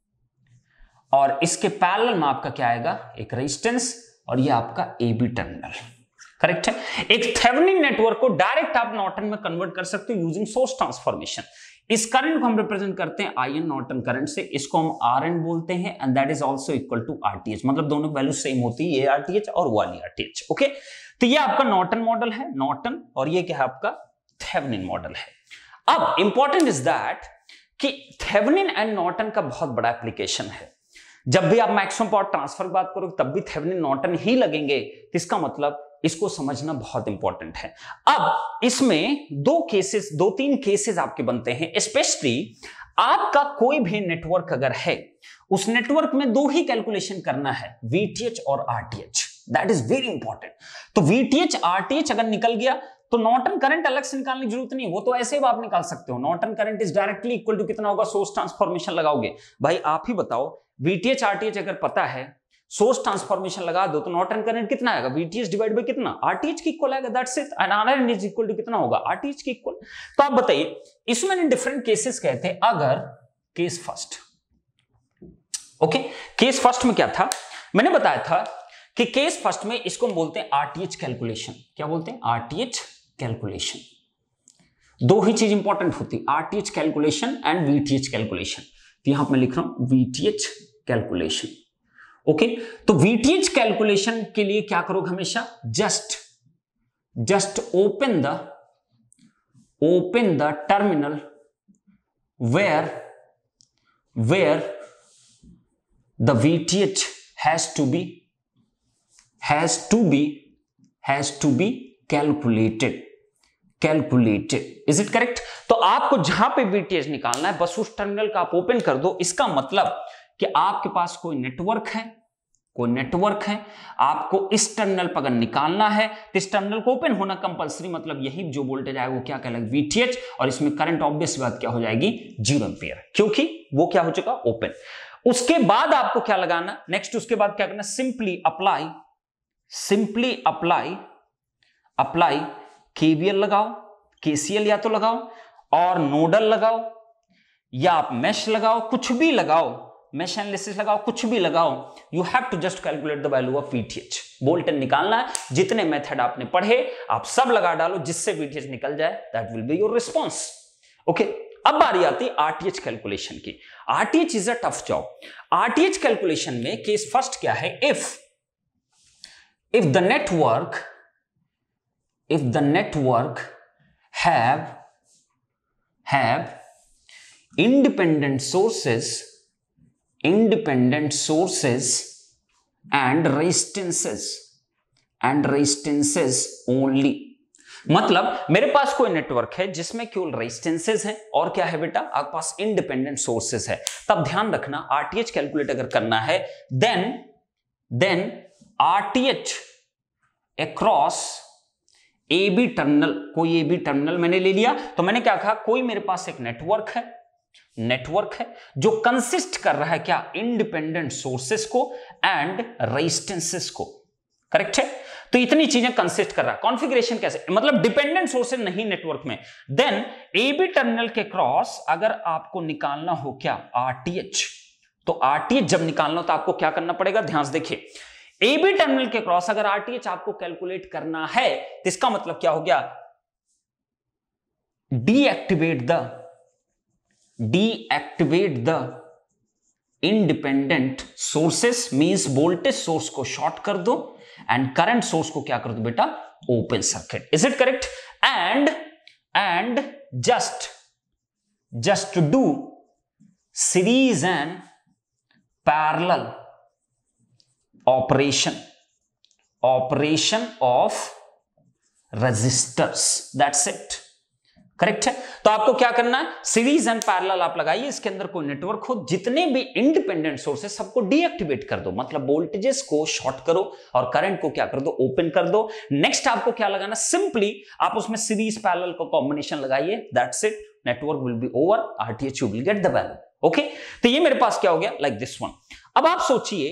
और इसके पैरेलल में आपका क्या आएगा, एक रेजिस्टेंस, और ये आपका AB टर्मिनल, करेक्ट है। एक थेवेनिन नेटवर्क को डायरेक्ट आप नॉर्टन में कन्वर्ट कर सकते हो यूजिंग सोर्स ट्रांसफॉर्मेशन। इस करंट को हम रिप्रेजेंट करते हैं आई एन नॉर्टन करंट से, इसको हम आर एन बोलते हैं and that is also equal to RTH, मतलब दोनों वैल्यू सेम होती है, ये आरटीएच और वो वाली आरटीएच। ओके, तो ये आपका नॉर्टन मॉडल है, नॉर्टन, और ये क्या है आपका थेवेनिन मॉडल है। अब इंपॉर्टेंट इज दैट कि थेवेनिन एंड नॉर्टन का बहुत बड़ा एप्लीकेशन है। जब भी आप मैक्सिमम पावर ट्रांसफर की बात करोगे तब भी थेवेनिन नॉर्टन ही लगेंगे, तो इसका मतलब इसको समझना बहुत इंपॉर्टेंट है। अब इसमें दो तीन केसेस आपके बनते हैं, स्पेशली आपका कोई भी नेटवर्क अगर है, उस नेटवर्क में दो ही कैलकुलेशन करना है, वीटीएच और RTH, that is very important. तो वीटीएच आरटीएच अगर निकल गया तो नॉर्टन करंट अलग से निकालने की जरूरत नहीं, वो तो ऐसे ही आप निकाल सकते हो। Norton current is directly equal to कितना होगा, सोर्स ट्रांसफॉर्मेशन लगाओगे। भाई आप ही बताओ, वीटीएच आरटीएच अगर पता है, सोर्स ट्रांसफॉर्मेशन लगा दो तो नॉर्टन करंट कितना आएगा, वीटीएच डिवाइड बाय कितना, आरटीएच के इक्वल आएगा, that's it. And RN is equal to कितना होगा, आरटीएच के इक्वल। तो आप बताइए, इसमें मैंने डिफरेंट केसेस कहे थे। अगर case first, okay, case first में क्या था, मैंने बताया था कि केस फर्स्ट में इसको हम बोलते हैं आरटीएच कैलकुलेशन। क्या बोलते हैं, आरटीएच कैलकुलेशन। दो ही चीज इंपॉर्टेंट होती, RTH calculation and VTH calculation. तो यहां पर मैं लिख रहा हूं वीटीएच कैलकुलेशन। ओके, तो वीटीएच कैलकुलेशन के लिए क्या करोगे हमेशा, just open the terminal where the VTH has to be calculated. Is it correct? तो आपको जहां पे वीटीएच निकालना है, बस उस टर्मिनल का आप ओपन कर दो। इसका मतलब कि आपके पास कोई नेटवर्क है, आपको इस टर्मिनल पर अगर निकालना है तो इस टर्मिनल को ओपन होना कंपलसरी, मतलब यही जो वोल्टेज आएगा वो क्या कहलाएगा, वीटीएच, और इसमें करंट ऑब्वियस बात क्या हो जाएगी, 0 एम्पीयर, क्योंकि वो क्या हो चुका, ओपन। उसके बाद आपको क्या लगाना, नेक्स्ट उसके बाद क्या करना, सिंपली अप्लाई केवीएल लगाओ, केसीएल या तो लगाओ, और नोडल लगाओ, या आप मेश लगाओ, कुछ भी लगाओ, मेश एनालिसिस लगाओ, कुछ भी लगाओ। You have to just calculate the value of VTH. Voltage निकालना है, जितने मेथड आपने पढ़े आप सब लगा डालो, जिससे वीटीएच निकल जाए, that will be your response. Okay, अब बारी आती आरटीएच कैलकुलेशन की। RTH is a tough job. RTH calculation में केस फर्स्ट क्या है, if the network have independent sources and resistances only। मतलब मेरे पास कोई नेटवर्क है जिसमें केवल रेजिस्टेंसेस है और क्या है बेटा, आपके पास इंडिपेंडेंट सोर्सेस है। तब ध्यान रखना, आरटीएच कैलकुलेट अगर करना है, then RTH across A B terminal, कोई ए बी टर्मिनल मैंने ले लिया, तो मैंने क्या कहा, कोई मेरे पास एक नेटवर्क है जो कंसिस्ट कर रहा है क्या, इंडिपेंडेंट सोर्सेस को एंड रेजिस्टेंसेस को। करेक्ट है? तो इतनी चीजें कंसिस्ट कर रहा है। कॉन्फ़िगरेशन कैसे, मतलब डिपेंडेंट सोर्सेस नहीं नेटवर्क में। देन ए बी टर्मिनल के क्रॉस अगर आपको निकालना हो क्या, आरटीएच, तो आरटीएच जब निकालना हो तो आपको क्या करना पड़ेगा, ध्यान से देखिए, ए बी टर्मिनल के क्रॉस अगर आरटीएच आपको कैलकुलेट करना है तो इसका मतलब क्या हो गया, deactivate the independent sources, means voltage source को शॉर्ट कर दो एंड करंट सोर्स को क्या कर दो बेटा, open circuit. Is it correct? And just do series and parallel operation of resistors, that's it. Correct है? तो आपको क्या करना है, सीरीज एंड पैरेलल आप लगाइए, इसके अंदर कोई नेटवर्क हो, जितने भी इंडिपेंडेंट सोर्सेस सबको डीएक्टिवेट कर दो, मतलब वोल्टेजेस को शॉर्ट करो और करंट को क्या कर दो, ओपन कर दो। नेक्स्ट आपको क्या लगाना, सिंपली आप उसमें सीरीज पैरेलल का कॉम्बिनेशन लगाइए, that's it, network will be over, RTH you will get the value. Okay, तो ये मेरे पास क्या हो गया, लाइक दिस वन। अब आप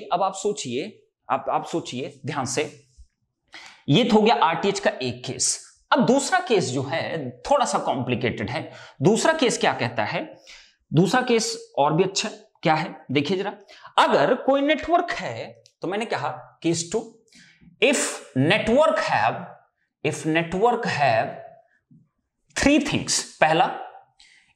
सोचिए ध्यान से, ये तो हो गया आरटीएच का एक केस। अब दूसरा केस जो है थोड़ा सा कॉम्प्लिकेटेड है। दूसरा केस क्या कहता है, दूसरा केस और भी अच्छा क्या है, देखिए जरा। अगर कोई नेटवर्क है, तो मैंने कहा case 2, if network have 3 things. पहला,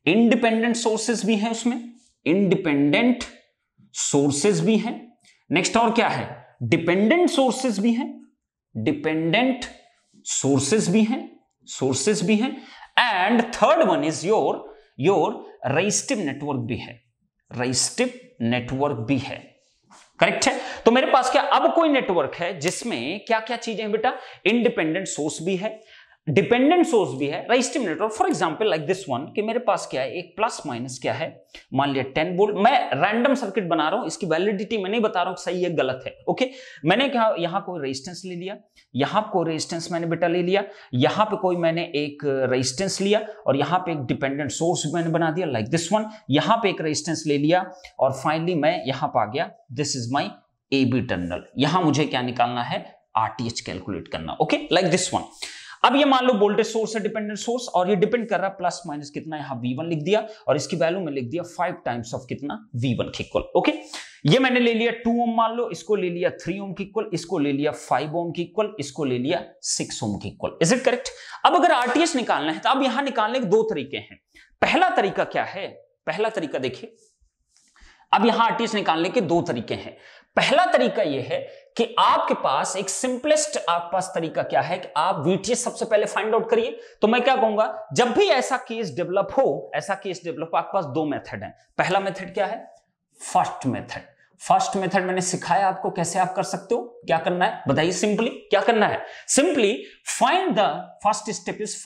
इंडिपेंडेंट सोर्सेस भी है उसमें, इंडिपेंडेंट सोर्सेस भी है। नेक्स्ट और क्या है, डिपेंडेंट सोर्सेस भी है, डिपेंडेंट सोर्सेस भी है, सोर्सेस भी है। And third one is your resistive network भी है, रेजिस्टिव नेटवर्क भी है। करेक्ट है। तो मेरे पास क्या अब कोई नेटवर्क है जिसमें क्या क्या चीजें हैं बेटा, इंडिपेंडेंट सोर्स भी है, डिपेंडेंट सोर्स भी है, resistive network. For example like this one, कि मेरे पास क्या है, एक प्लस माइनस क्या है, मान लिया 10 वोल्ट। मैं रैंडम सर्किट बना रहा हूं, इसकी वैलिडिटी मैं नहीं बता रहा हूं सही है गलत है। ओके, मैंने क्या यहां कोई रेजिस्टेंस ले लिया, यहां कोई रेजिस्टेंस मैंने बेटा ले लिया, यहां पे कोई मैंने एक रेजिस्टेंस लिया, और यहां पे एक डिपेंडेंट सोर्स मैंने बना दिया लाइक दिस वन, यहां पे एक रेजिस्टेंस ले लिया, और फाइनली मैं यहां पे आ गया, this is my A B terminal. यहां मुझे क्या निकालना है, RTH कैलकुलेट करना। Okay, like this one. अब ये मान लो वोल्टेज सोर्स है, डिपेंडेंट सोर्स, और ये डिपेंड कर रहा है प्लस माइनस कितना, यहां V1 लिख दिया, और इसकी वैल्यू में लिख दिया 5 टाइम्स ऑफ कितना, V1 के इक्वल। ओके, ये मैंने ले लिया 2 ओम मान लो, इसको ले लिया 3 ओम के इक्वल, इसको ले लिया 5 ओम के इक्वल, इसको ले लिया 6 ओम के इक्वल। Is it correct? अब अगर RTH निकालना है तो अब यहां निकालने के दो तरीके हैं। पहला तरीका क्या है, पहला तरीका देखिए, अब यहां RTH निकालने के दो तरीके हैं। पहला तरीका यह है कि आपके पास एक सिंपलेस्ट आपके पास तरीका क्या है कि आप VTH सबसे पहले फाइंड आउट करिए। तो मैं क्या कहूंगा, जब भी ऐसा केस डेवलप हो, ऐसा केस डेवलप, आपके पास दो मेथड है। पहला मेथड क्या है, फर्स्ट मेथड। फर्स्ट मेथड मैंने सिखाया आपको कैसे आप कर सकते हो। क्या करना है बताइए, सिंपली क्या करना है, simply find the, first step is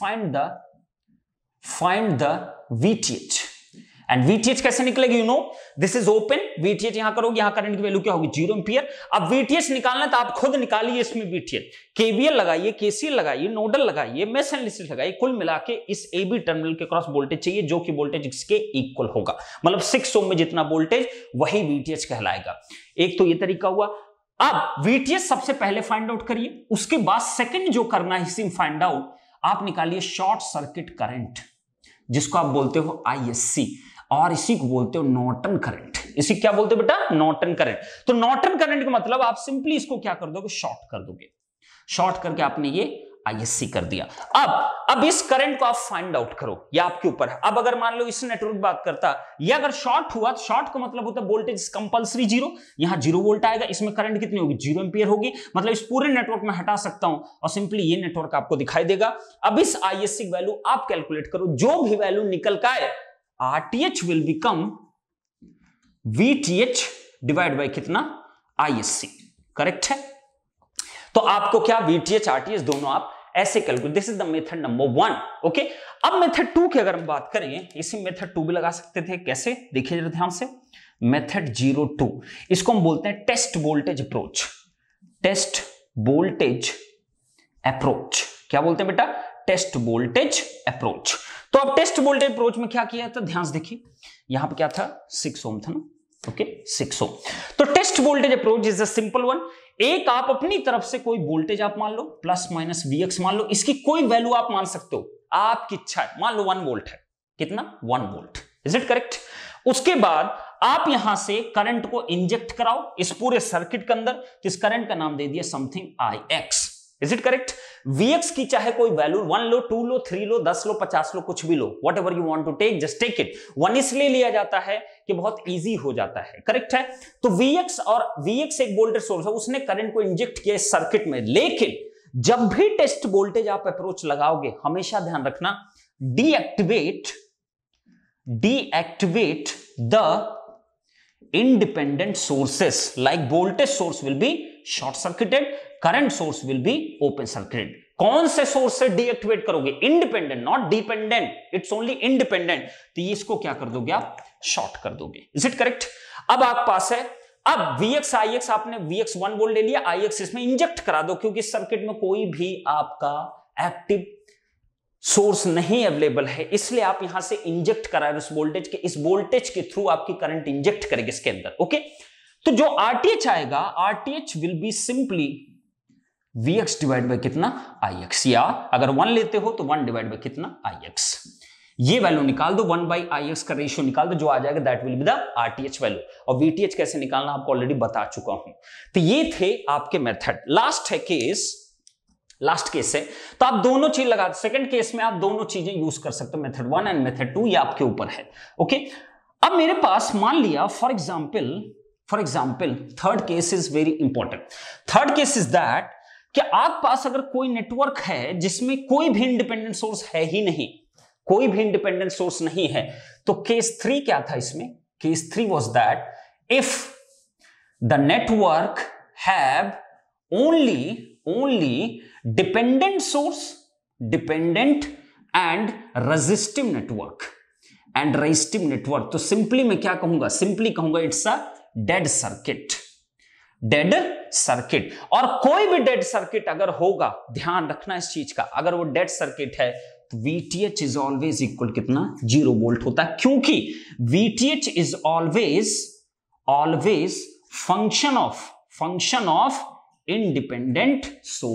find the VTH। And VTH कैसे निकलेगी, you know, this is open, VTH यहां करोगे, यहां करंट की वैल्यू क्या होगी, 0 एम्पियर। अब VTH निकालना तो आप खुद निकालिए इसमें VTH, KVL लगाइए, KCL लगाइए, नोडल लगाइए, मेश एनालिसिस लगाइए, कुल मिला के इस AB टर्मिनल के क्रॉस वोल्टेज चाहिए जो कि वोल्टेज इसके इक्वल होगा, मतलब 6 ओम में जितना वोल्टेज वही VTH कहलाएगा। एक तो ये तरीका हुआ। अब VTH सबसे पहले फाइंड आउट करिए, उसके बाद सेकंड जो करना है इसी फाइंड आउट, आप निकालिए शॉर्ट सर्किट करंट, जिसको आप बोलते हो ISC, और इसी को बोलते हो नॉर्टन करंट। इसी क्या बोलते हो बेटा, नॉर्टन करंट। तो नॉर्टन करंट का मतलब आप सिंपली इसको क्या कर दोगे, शॉर्ट कर दोगे। शॉर्ट करके आपने ये ISC कर दिया। अब इस करंट को आप फाइंड आउट करो, ये आपके ऊपर है। अब अगर मान लो इस नेटवर्क बात करता, ये अगर शॉर्ट हुआ, तो शॉर्ट का मतलब होता है वोल्टेज कंपलसरी 0, यहां 0 वोल्ट आएगा, इसमें करंट कितनी होगी, 0 एम्पियर होगी। मतलब इस पूरे नेटवर्क में हटा सकता हूं और सिंपली ये नेटवर्क आपको दिखाई देगा। अब इस ISC वैल्यू आप कैलकुलेट करो, जो भी वैल्यू निकल का है, RTH will become VTH divide by कितना, ISC। करेक्ट है? तो आपको क्या VTH RTH दोनों आप ऐसे calculate, this is the method number 1। Okay, अब मेथड 2 की अगर हम बात करें, इसी मेथड 2 भी लगा सकते थे। कैसे, देखिए जरा ध्यान से, मेथड 02, इसको हम बोलते हैं test voltage approach. Test voltage approach क्या बोलते हैं बेटा, टेस्ट वोल्टेज अप्रोच। तो अब टेस्ट वोल्टेज अप्रोच में क्या किया था, ध्यान से देखिए, यहां पे क्या था, 6 ओम था ना। Okay, 6 ohm. तो test voltage approach is a simple one. एक आप अपनी तरफ से कोई वोल्टेज आप मान लो, प्लस माइनस VX मान लो, इसकी कोई वैल्यू आप मान सकते हो, आपकी इच्छा है। मान लो 1 वोल्ट है, कितना, 1 वोल्ट। Is it correct? उसके बाद आप यहां से करंट को इंजेक्ट कराओ इस पूरे सर्किट के अंदर, तो इस करंट का नाम दे दिया something IX। Is it correct? VX की चाहे कोई वैल्यू 1 लो, 2 लो, 3 लो, 10 लो, 50 लो, कुछ भी लो, whatever you want to take, just take it. 1 इसलिए लिया जाता है कि बहुत इजी हो जाता है। करेक्ट है? तो VX एक वोल्टेज सोर्स है, उसने करंट को इंजेक्ट किया इस सर्किट में। लेकिन जब भी टेस्ट वोल्टेज आप अप्रोच लगाओगे, हमेशा ध्यान रखना, deactivate the independent sources, like voltage source will be short circuited, current source will be open circuited। कौन से सोर्स से डीएक्टिवेट करोगे, independent, not dependent, it's only independent. तो ये इसको क्या कर दोगे आप, शॉर्ट कर दोगे। Is it correct? अब आपके पास है, अब VX IX, आपने VX 1 वोल्ट ले लिया, IX इसमें इंजेक्ट करा दो, क्योंकि इस सर्किट में कोई भी आपका एक्टिव सोर्स नहीं अवेलेबल है, इसलिए आप यहां से इंजेक्ट करा रहे हो इस वोल्टेज के थ्रू आपकी करंट इंजेक्ट करेगी इसके अंदर। ओके, तो जो RTH आएगा, RTH will be simply VX divide by कितना, IX, या अगर 1 लेते हो तो 1 डिवाइड बाय कितना, IX। ये वैल्यू निकाल दो, 1 बाई IX का रेशियो निकाल दो, जो आ जाएगा that will be the RTH value. और VTH कैसे निकालना आपको ऑलरेडी बता चुका हूं। तो ये थे आपके मेथड। लास्ट है केस, लास्ट केस है, तो आप दोनों चीज लगा, सेकंड केस में आप दोनों चीजें यूज कर सकते हो, मेथड 1 एंड मेथड 2, ये आपके ऊपर है। ओके, अब मेरे पास मान लिया for example third case is very important. Third case is that कि आप पास अगर कोई नेटवर्क है जिसमें कोई भी इंडिपेंडेंट सोर्स है ही नहीं, कोई भी इंडिपेंडेंट सोर्स नहीं है, तो केस 3 क्या था इसमें? Case 3 was that if the network have only dependent source, dependent and resistive network, तो सिंपली मैं क्या कहूंगा? सिंपली कहूंगा इट्स अ डेड सर्किट। और कोई भी डेड सर्किट अगर होगा, ध्यान रखना इस चीज का, अगर वो डेड सर्किट है तो VTH इज ऑलवेज इक्वल कितना? 0 वोल्ट होता है, क्योंकि VTH is always function of independent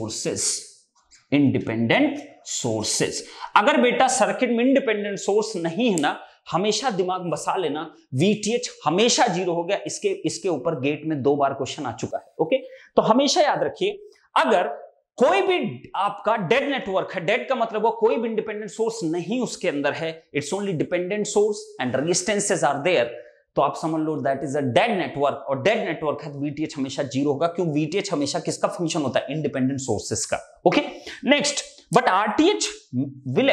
sources. अगर बेटा सर्किट में इंडिपेंडेंट सोर्स नहीं है ना, हमेशा दिमाग में बसा लेना, VTH हमेशा 0 हो गया। इसके ऊपर गेट में 2 बार क्वेश्चन आ चुका है। ओके, तो हमेशा याद रखिए, अगर कोई भी आपका डेड नेटवर्क है, डेड का मतलब वो कोई भी इंडिपेंडेंट सोर्स नहीं उसके अंदर है, it's only dependent source and resistances are there, तो आप समझ लो that is a dead network. और डेड नेटवर्क है तो VTH हमेशा 0 होगा, क्यों? VTH हमेशा किसका फंक्शन होता है? इंडिपेंडेंट सोर्सेस का। Okay, next, but RTH will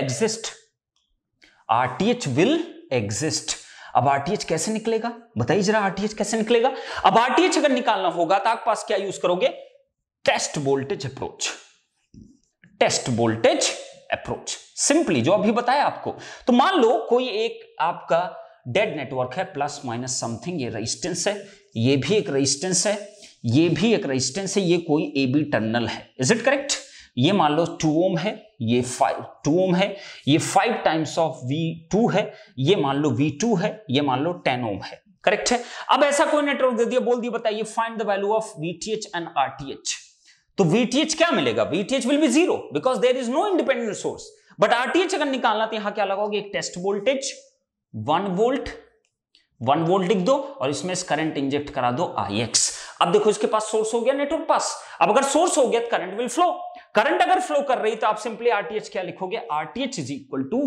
exist. अब RTH कैसे निकलेगा? बताइए जरा, RTH कैसे निकलेगा? अब RTH अगर निकालना होगा तो आप पास क्या यूज करोगे? टेस्ट वोल्टेज अप्रोच, सिंपली जो अभी बताया आपको। तो मान लो कोई एक आपका डेड नेटवर्क है, प्लस माइनस समथिंग, ये रेजिस्टेंस है, ये भी एक रेजिस्टेंस है, ये भी एक रेजिस्टेंस है, ये कोई AB टर्मिनल है, इज इट करेक्ट? ये मान लो 2 ओम है, ये 2 ओम है, ये 5 टाइम्स ऑफ V2 है, ये मान लो V2 है, ये मान लो 10 ओम है, करेक्ट है? अब ऐसा कोई नेटवर्क दे दिया, बोल दिया बताइए find the value of VTH and RTH, तो VTH क्या मिलेगा? VTH will be 0 because there is no independent source. But RTH अगर निकालना तो यहां क्या लगाओगे? एक टेस्ट वोल्टेज 1 वोल्ट लिख दो और इसमें करंट इंजेक्ट करा दो IX। अब देखो इसके पास सोर्स हो गया, नेटवर्क पास। अब अगर सोर्स हो गया तो करंट विल फ्लो। करंट अगर फ्लो कर रही तो आप सिंपली RTH क्या लिखोगे? RTH is equal to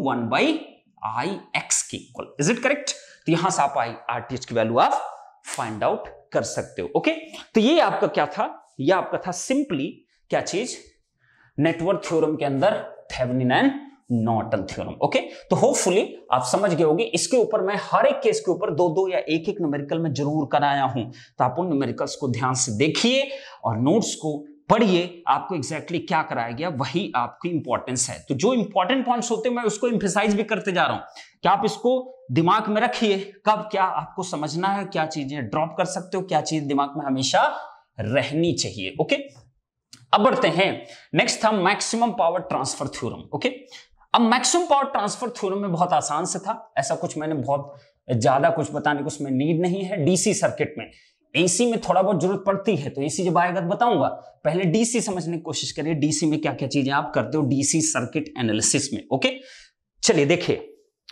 1/IX के इक्वल, इज इट करेक्ट? तो यहां से आप RTH की वैल्यू आप फाइंड आउट कर सकते हो। ओके, तो ये आपका क्या था? ये आपका था सिंपली क्या चीज? नेटवर्क थ्योरम के अंदर Thevenin and Norton theorem. Okay, तो होपफुली आप समझ गए होंगे। इसके ऊपर मैं हर एक केस के ऊपर 2-2 या 1-1 न्यूमेरिकल में जरूर कराया हूं, तो आप उन न्यूमेरिकल्स को ध्यान से देखिए और नोट्स को पढ़िए। आपको एग्जैक्टली क्या कराया गया वही आपकी इंपॉर्टेंस है। तो जो इंपॉर्टेंट पॉइंट्स होते हैं मैं उसको एम्फेसाइज भी करते जा रहा हूं कि आप इसको दिमाग में रखिए, कब क्या आपको समझना है, क्या चीजें ड्रॉप कर सकते हो, क्या चीज दिमाग में हमेशा रहनी चाहिए। ओके, अब बढ़ते हैं। नेक्स्ट था maximum power transfer theorem. Okay, अब मैक्सिमम पावर ट्रांसफर थ्योरम में बहुत आसान से था, ऐसा कुछ मैंने बहुत ज्यादा कुछ बताने को उसमें नीड नहीं है। डीसी सर्किट में, एसी में थोड़ा बहुत जरूरत पड़ती है, तो एसी जब आएगा तो बताऊंगा। पहले डीसी समझने की कोशिश करिए, डीसी में क्या क्या चीजें आप करते हो डीसी सर्किट एनालिसिस में। ओके, चलिए देखिए।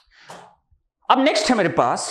अब नेक्स्ट है मेरे पास,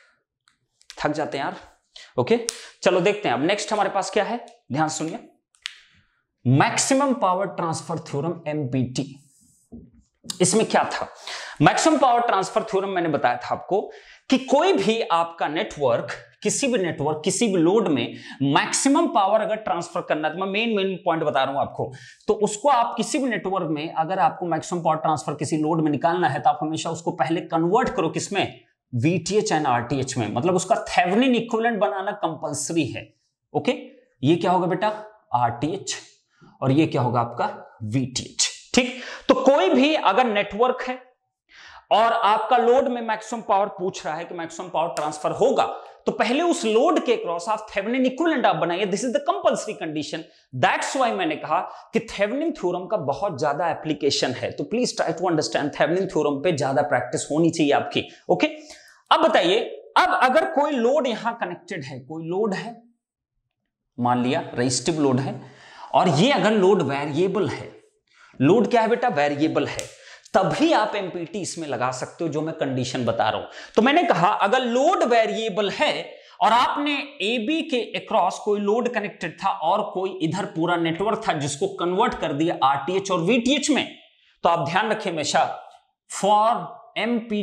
थक जाते हैं यार। ओके, चलो देखते हैं। अब नेक्स्ट हमारे पास क्या है, ध्यान सुनिए। Maximum power transfer theorem, MPT। इसमें क्या था? मैक्सिमम पावर ट्रांसफर थ्योरम मैंने बताया था आपको कि कोई भी आपका नेटवर्क, किसी भी लोड में मैक्सिमम पावर अगर ट्रांसफर करना है, तो मैं मेन पॉइंट बता रहा हूं आपको, तो उसको आप किसी भी नेटवर्क में अगर आपको मैक्सिमम पावर ट्रांसफर किसी लोड में निकालना है तो आप हमेशा उसको पहले कन्वर्ट करो किसमें? VTH एंड RTH में, मतलब उसका थेवेनिन इक्विवेलेंट बनाना कंपलसरी है। ओके, ये क्या होगा बेटा? RTH, और ये क्या होगा आपका? VTH। ठीक, तो कोई भी अगर नेटवर्क है और आपका लोड में मैक्सिमम पावर पूछ रहा है कि मैक्सिमम पावर ट्रांसफर होगा, तो पहले उस लोड के क्रॉस आप थेवेनिन इक्विवेलेंट आप बनाइए। This is the compulsory condition. That's why मैंने कहा कि थेवेनिन थ्योरम का बहुत ज्यादा एप्लीकेशन है, तो please try to understand. Thevenin theorem पे ज्यादा प्रैक्टिस होनी चाहिए आपकी। ओके, अब बताइए, अब अगर कोई लोड यहां कनेक्टेड है, कोई लोड है, मान लिया रेजिस्टिव लोड है, और ये अगर लोड वेरिएबल है, लोड क्या है बेटा? वेरिएबल है, तभी आप MPT इसमें लगा सकते हो, जो मैं कंडीशन बता रहा हूं। तो मैंने कहा अगर लोड वेरिएबल है और आपने ए बी के अक्रॉस कोई लोड कनेक्टेड था और कोई इधर पूरा नेटवर्क था जिसको कन्वर्ट कर दिया आरटीएच और वीटीएच में, तो आप ध्यान रखें हमेशा for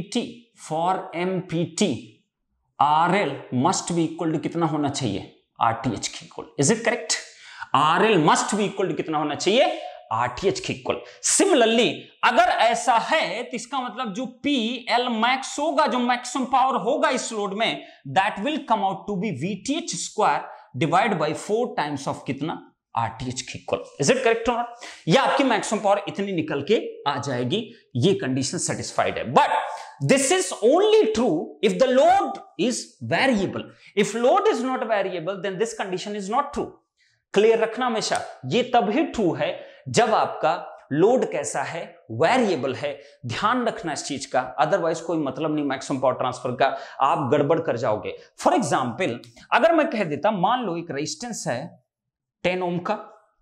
MPT RL must be equal to कितना होना चाहिए, आरटीएच के equal. Is it correct? RL must be equal to कितना होना चाहिए, आरटीएच के इक्वल। सिमिलरली अगर ऐसा है तो इसका मतलब जो पी एल मैक्स होगा, जो मैक्सिमम पावर होगा इस लोड में, that will come out to be VTH square divide by 4 times of कितना, आरटीएच के इक्वल। इज इट करेक्ट और नॉट? या आपकी मैक्सिमम पावर इतनी निकल के आ जाएगी, ये कंडीशन सेटिस्फाइड है। But this is only true if the load is variable. If load is not variable then this condition is not true. Clear रखना हमेशा, ये तभी ट्रू है जब आपका लोड कैसा है, वेरिएबल है। ध्यान रखना इस चीज का, अदरवाइज कोई मतलब नहीं मैक्सिमम पावर ट्रांसफर का, आप गड़बड़ कर जाओगे। फॉर एग्जाम्पल अगर मैं कह देता, मान लो एक रेजिस्टेंस है 10 ओम का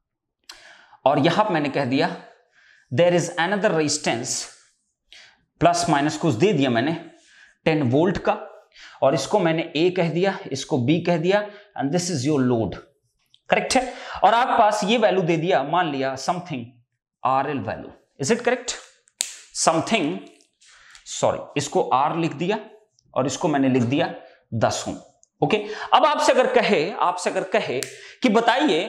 और यहां मैंने कह दिया there is another resistance, plus minus कुछ दे दिया मैंने 10 वोल्ट का, और इसको मैंने ए कह दिया, इसको बी कह दिया, and this is your load. Correct है? और आप पास ये वैल्यू दे दिया, मान लिया something RL value. Is it correct? Something, sorry, इसको आर लिख दिया और इसको मैंने लिख दिया 10 ओम। ओके, अब आपसे अगर कहे कि बताइए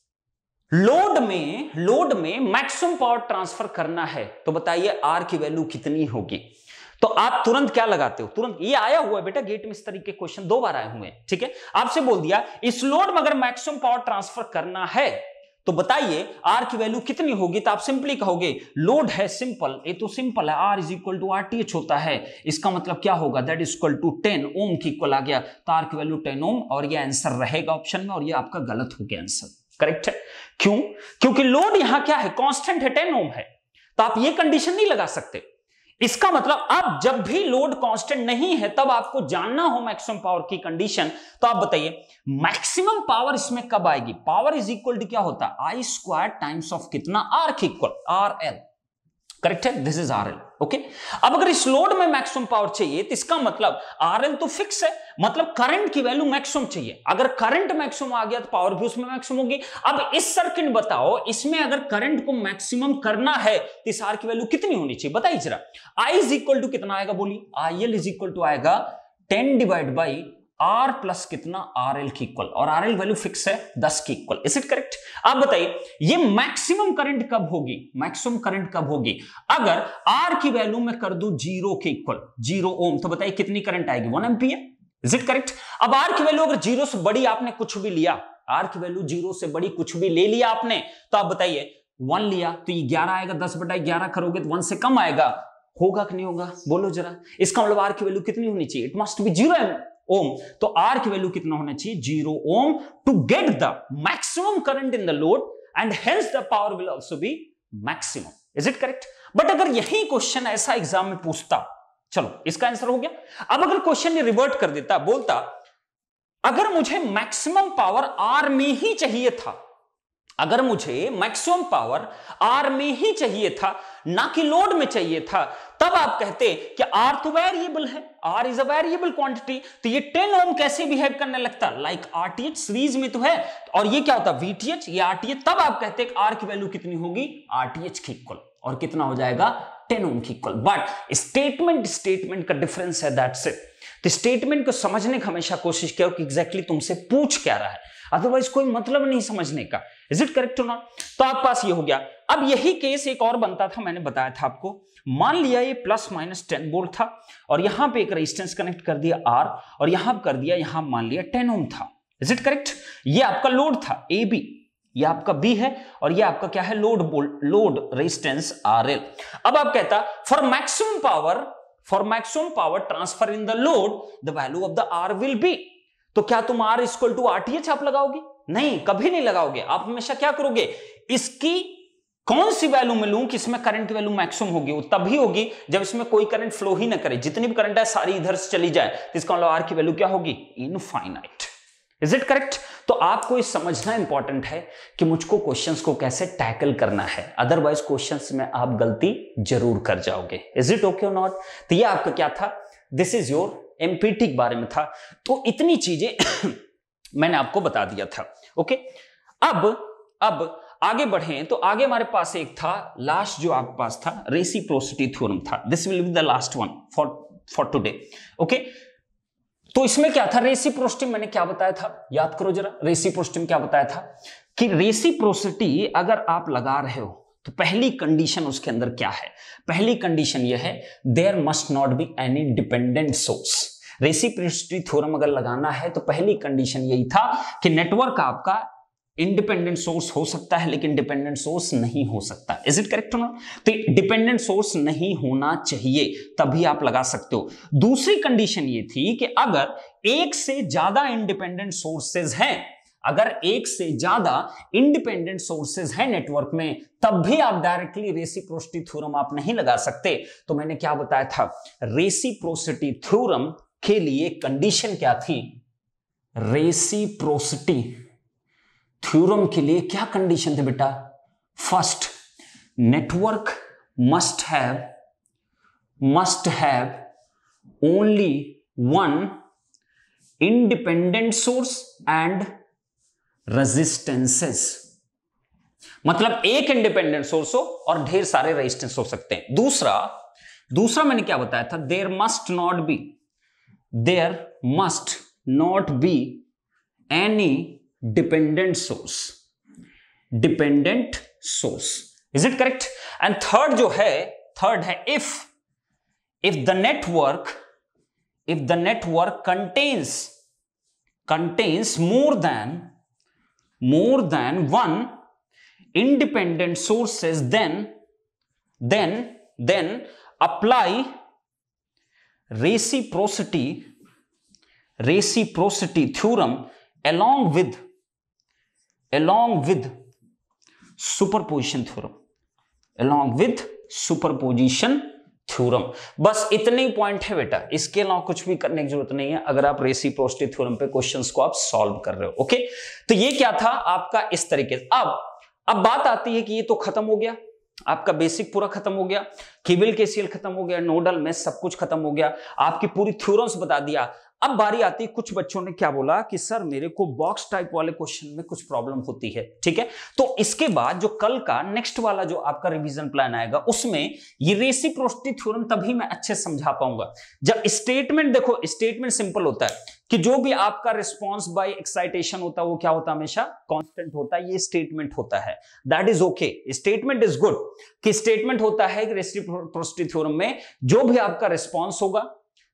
लोड में मैक्सिमम पावर ट्रांसफर करना है, तो बताइए आर की वैल्यू कितनी होगी? तो आप तुरंत क्या लगाते हो? तुरंत, ये आया हुआ है बेटा गेट में, इस तरीके के क्वेश्चन 2 बार आए हुए हैं। ठीक है, आपसे बोल दिया इस लोड में अगर मैक्सिमम पावर ट्रांसफर करना है तो बताइए आर की वैल्यू कितनी होगी? तो आप सिंपली कहोगे लोड है सिंपल, ये तो सिंपल है, R is equal to RTH होता है, इसका मतलब क्या होगा, that is equal to 10 ohm की इक्वल आ गया, तो आर की वैल्यू 10 ओम, और ये आंसर रहेगा ऑप्शन में, और ये आपका गलत हो गया आंसर। करेक्ट है? क्यों? क्योंकि लोड यहां क्या है, कांस्टेंट है, 10 ओम है, तो आप ये कंडीशन नहीं लगा सकते। इसका मतलब अब जब भी लोड कांस्टेंट नहीं है तब आपको जानना हो मैक्सिमम पावर की कंडीशन, तो आप बताइए मैक्सिमम पावर इसमें कब आएगी? पावर इज इक्वल टू क्या होता है, आई स्क्वायर टाइम्स ऑफ कितना, आर की इक्वल, आर एल। करेक्ट है? This is R L. Okay, अब अगर इस लोड में मैक्सिमम पावर चाहिए तो इसका मतलब आर एल तो फिक्स है, मतलब करंट की वैल्यू मैक्सिमम चाहिए। अगर करंट मैक्सिमम आ गया तो पावर भी उसमें मैक्सिमम होगी। अब इस सर्किट बताओ, इसमें अगर करंट को मैक्सिमम करना है तो इस आर की वैल्यू कितनी होनी चाहिए, बताइए जरा। आई इज इक्वल टू कितना आएगा, बोलिए। I L is equal to आएगा 10 डिवाइड बाई आर प्लस कितना, आर एल की इक्वल, और आर एल वैल्यू फिक्स है 10 की इक्वल। Is it correct? आप बताइए ये मैक्सिमम करंट कब होगी, मैक्सिमम करंट कब होगी? अगर आर की वैल्यू में कर दूं 0 के इक्वल, 0 ओम, तो बताइए कितनी करंट आएगी, 1 एम्पियर। Is it correct? अब आर की वैल्यू अगर 0 से बड़ी आपने कुछ भी लिया, आर की वैल्यू 0 से बड़ी कुछ भी ले लिया आपने, तो आप बताइए 1 लिया तो ये 11 आएगा, 10/11 करोगे तो 1 से कम आएगा, होगा कि नहीं होगा, बोलो जरा। इसका मतलब आर की वैल्यू कितनी होनी चाहिए, इट मस्ट बी 0 ओम। तो आर की वैल्यू कितना होना चाहिए, 0 ohm, to get the maximum current in the load and hence the power will also be maximum. Is it correct? But अगर यही क्वेश्चन ऐसा एग्जाम में पूछता, चलो इसका आंसर हो गया। अब अगर क्वेश्चन ने रिवर्ट कर देता, बोलता अगर मुझे मैक्सिमम पावर आर में ही चाहिए था, अगर मुझे मैक्सिमम पावर आर में ही चाहिए था, ना कि लोड में चाहिए था, तब आप कहते कि आर तो वेरिएबल है, R is a variable quantity, तो ये 10 ओम कैसे बिहेव करने लगता, लाइक आरटीएच, सीरीज में तो है, और ये क्या होता वीटीएच, ये आरटीएच, तब आप कहते कि आर की वैल्यू कितनी होगी, आरटीएच की इक्वल, और कितना हो जाएगा, 10 ओम की इक्वल। बट स्टेटमेंट का डिफरेंस है, दैट्स इट। तो स्टेटमेंट को समझने की हमेशा कोशिश करो कि एग्जैक्टली तुमसे पूछ क्या रहा है, अदरवाइज कोई मतलब नहीं समझने का। इज इट करेक्ट और नॉट? तो आपके पास ये हो गया। अब यही केस एक और बनता था, मैंने बताया था आपको, मान लिया ये प्लस माइनस 10 वोल्ट था और यहां पे एक रेजिस्टेंस कनेक्ट कर दिया आर, और यहां कर दिया, यहां मान लिया 10 ओम था। Is it correct? ये आपका लोड था ए बी, ये आपका बी है, और ये आपका क्या है, लोड रेजिस्टेंस आर एल। अब आप कहता for maximum power transfer in the load the value of the R will be, तो क्या तुम आर इक्वल टू आरटीएच आप लगाओगे? नहीं, कभी नहीं लगाओगे। आप हमेशा क्या करोगे, इसकी कौन सी वैल्यू में लूं कि इसमें करंट की वैल्यू मैक्सिमम होगी, वो तभी होगी जब इसमें कोई करंट फ्लो ही ना करे, जितनी भी करंट है सारी इधर से चली जाए, तो इसका मतलब आर की वैल्यू क्या होगी, इनफाइनाइट। Is it correct? तो आपको ये समझना इंपॉर्टेंट है कि मुझको क्वेश्चंस को कैसे टैकल करना है, अदरवाइज क्वेश्चंस में आप गलती जरूर कर जाओगे। इज इट ओके और नॉट? तो ये आपका क्या था, दिस इज योर एमपीटी के बारे में था। तो इतनी चीजें मैंने आपको बता दिया था। ओके, अब आगे बढ़ें तो आगे हमारे पास एक था लास्ट जो आपके पास था, रेसिप्रोसिटी थ्योरम था। This will be the last one for today. Okay, तो इसमें क्या था, रेसिप्रोसिटी मैंने क्या बताया था, याद करो जरा, रेसिप्रोसिटी में क्या बताया था कि रेसिप्रोसिटी अगर आप लगा रहे हो तो पहली कंडीशन उसके अंदर क्या है, पहली कंडीशन यह है there must not be any dependent source. Reciprocity theorem अगर लगाना है तो पहली कंडीशन यही था कि नेटवर्क आपका इंडिपेंडेंट सोर्स हो सकता है लेकिन डिपेंडेंट सोर्स नहीं हो सकता। इज इट करेक्ट ना? तो डिपेंडेंट सोर्स नहीं होना चाहिए, तभी आप लगा सकते हो। दूसरी कंडीशन ये थी कि अगर एक से ज्यादा इंडिपेंडेंट सोर्सेज हैं, अगर एक से ज्यादा इंडिपेंडेंट सोर्सेज हैं नेटवर्क में, तब भी आप डायरेक्टली रेसिप्रोसिटी थ्योरम आप नहीं लगा सकते। तो मैंने क्या बताया था, रेसिप्रोसिटी थ्योरम के लिए कंडीशन क्या थी, रेसिप्रोसिटी थ्योरम के लिए क्या कंडीशन थे बेटा, first network must have only one independent source and resistances, मतलब एक इंडिपेंडेंट सोर्स हो और ढेर सारे रेजिस्टेंस हो सकते हैं। दूसरा मैंने क्या बताया था, there must not be any dependent source. Is it correct? And third है if the network contains more than one independent sources, then apply reciprocity theorem along with superposition theorem. बस इतने ही पॉइंट है बेटा, इसके अलावा कुछ भी करने की जरूरत नहीं है अगर आप रेसिप्रोसिटी थ्योरम पे क्वेश्चंस को आप सॉल्व कर रहे हो। ओके, तो ये क्या था आपका इस तरीके से। अब बात आती है कि ये तो खत्म हो गया, आपका बेसिक पूरा खत्म हो गया, केवीएल केसीएल खत्म हो गया, नोडल में सब कुछ खत्म हो गया, आपकी पूरी थ्योरम्स बता दिया। अब बारी आती है, कुछ बच्चों ने क्या बोला कि सर मेरे को बॉक्स टाइप वाले क्वेश्चन में कुछ प्रॉब्लम होती है। ठीक है, तो इसके बाद जो कल का नेक्स्ट वाला जो आपका रिवीजन प्लान आएगा उसमें ये रेसिप्रोसिटी थ्योरम तभी मैं अच्छे समझा पाऊंगा जब स्टेटमेंट, देखो स्टेटमेंट सिंपल होता है कि जो भी आपका रिस्पॉन्स बाय एक्साइटेशन होता है वो क्या होता है, हमेशा कांस्टेंट होता है, ये स्टेटमेंट होता है, that is okay, statement is good. कि स्टेटमेंट होता है कि रेसिप्रोसिटी थ्योरम में जो भी आपका रिस्पॉन्स होगा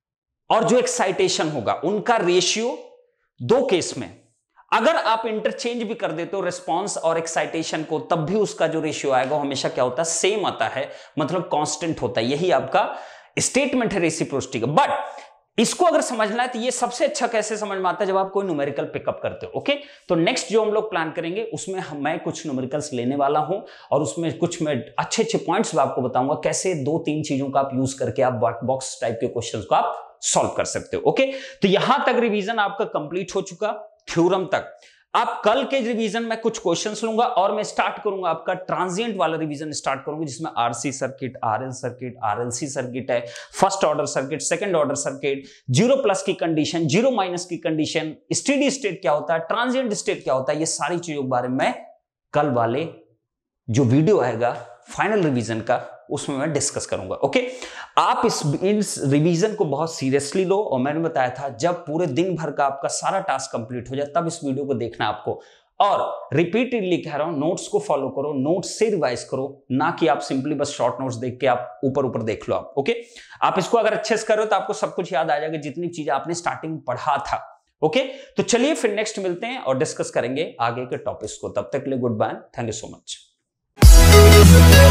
और जो एक्साइटेशन होगा उनका रेशियो दो केस में अगर आप इंटरचेंज भी कर देते हो रिस्पॉन्स और एक्साइटेशन को, तब भी उसका जो रेशियो आएगा वो हमेशा क्या होता है, सेम आता है, मतलब कांस्टेंट होता है। यही आपका स्टेटमेंट है रेसिप्रोसिटी का। बट इसको अगर समझना है तो ये सबसे अच्छा कैसे समझ में आता है, जब आप कोई न्यूमेरिकल पिकअप करते हो। ओके, तो नेक्स्ट जो हम लोग प्लान करेंगे उसमें मैं कुछ न्यूमेरिकल्स लेने वाला हूं और उसमें कुछ मैं अच्छे पॉइंट्स आपको बताऊंगा कैसे 2-3 चीजों का आप यूज करके आप बॉक्स टाइप के क्वेश्चंस को आप सॉल्व कर सकते हो। ओके, तो यहां तक रिवीजन आपका कंप्लीट हो चुका थ्योरम तक। अब कल के रिवीजन में कुछ क्वेश्चंस लूंगा और मैं स्टार्ट करूंगा आपका ट्रांजिएंट वाला रिवीजन स्टार्ट करूंगा, जिसमें RC circuit, RL circuit, RLC circuit है, first order circuit, second order circuit, 0+ की कंडीशन, 0- की कंडीशन, स्टेडी स्टेट क्या होता है, ट्रांजिएंट स्टेट क्या होता है, ये सारी चीजों के बारे में कल वाले जो वीडियो आएगा फाइनल रिवीजन का उसमें मैं डिस्कस करूंगा। ओके, आप इस रिवीजन को बहुत सीरियसली लो और मैंने बताया था जब पूरे दिन भर का आपका सारा टास्क कंप्लीट हो जाए तब इस वीडियो को देखना आपको। और रिपीटेडली कह रहा हूं, नोट्स को फॉलो करो, नोट्स से रिवाइज करो, ना कि आप सिंपली बस शॉर्ट नोट्स देख के आप ऊपर देख लो आप। ओके, आप इसको अगर अच्छे से करो तो आपको सब कुछ याद आ जाएगा जितनी चीजें आपने स्टार्टिंग में पढ़ा था। ओके, तो चलिए फिर नेक्स्ट मिलते हैं और डिस्कस करेंगे आगे के टॉपिक्स को। तब तक के लिए good bye, thank you so much.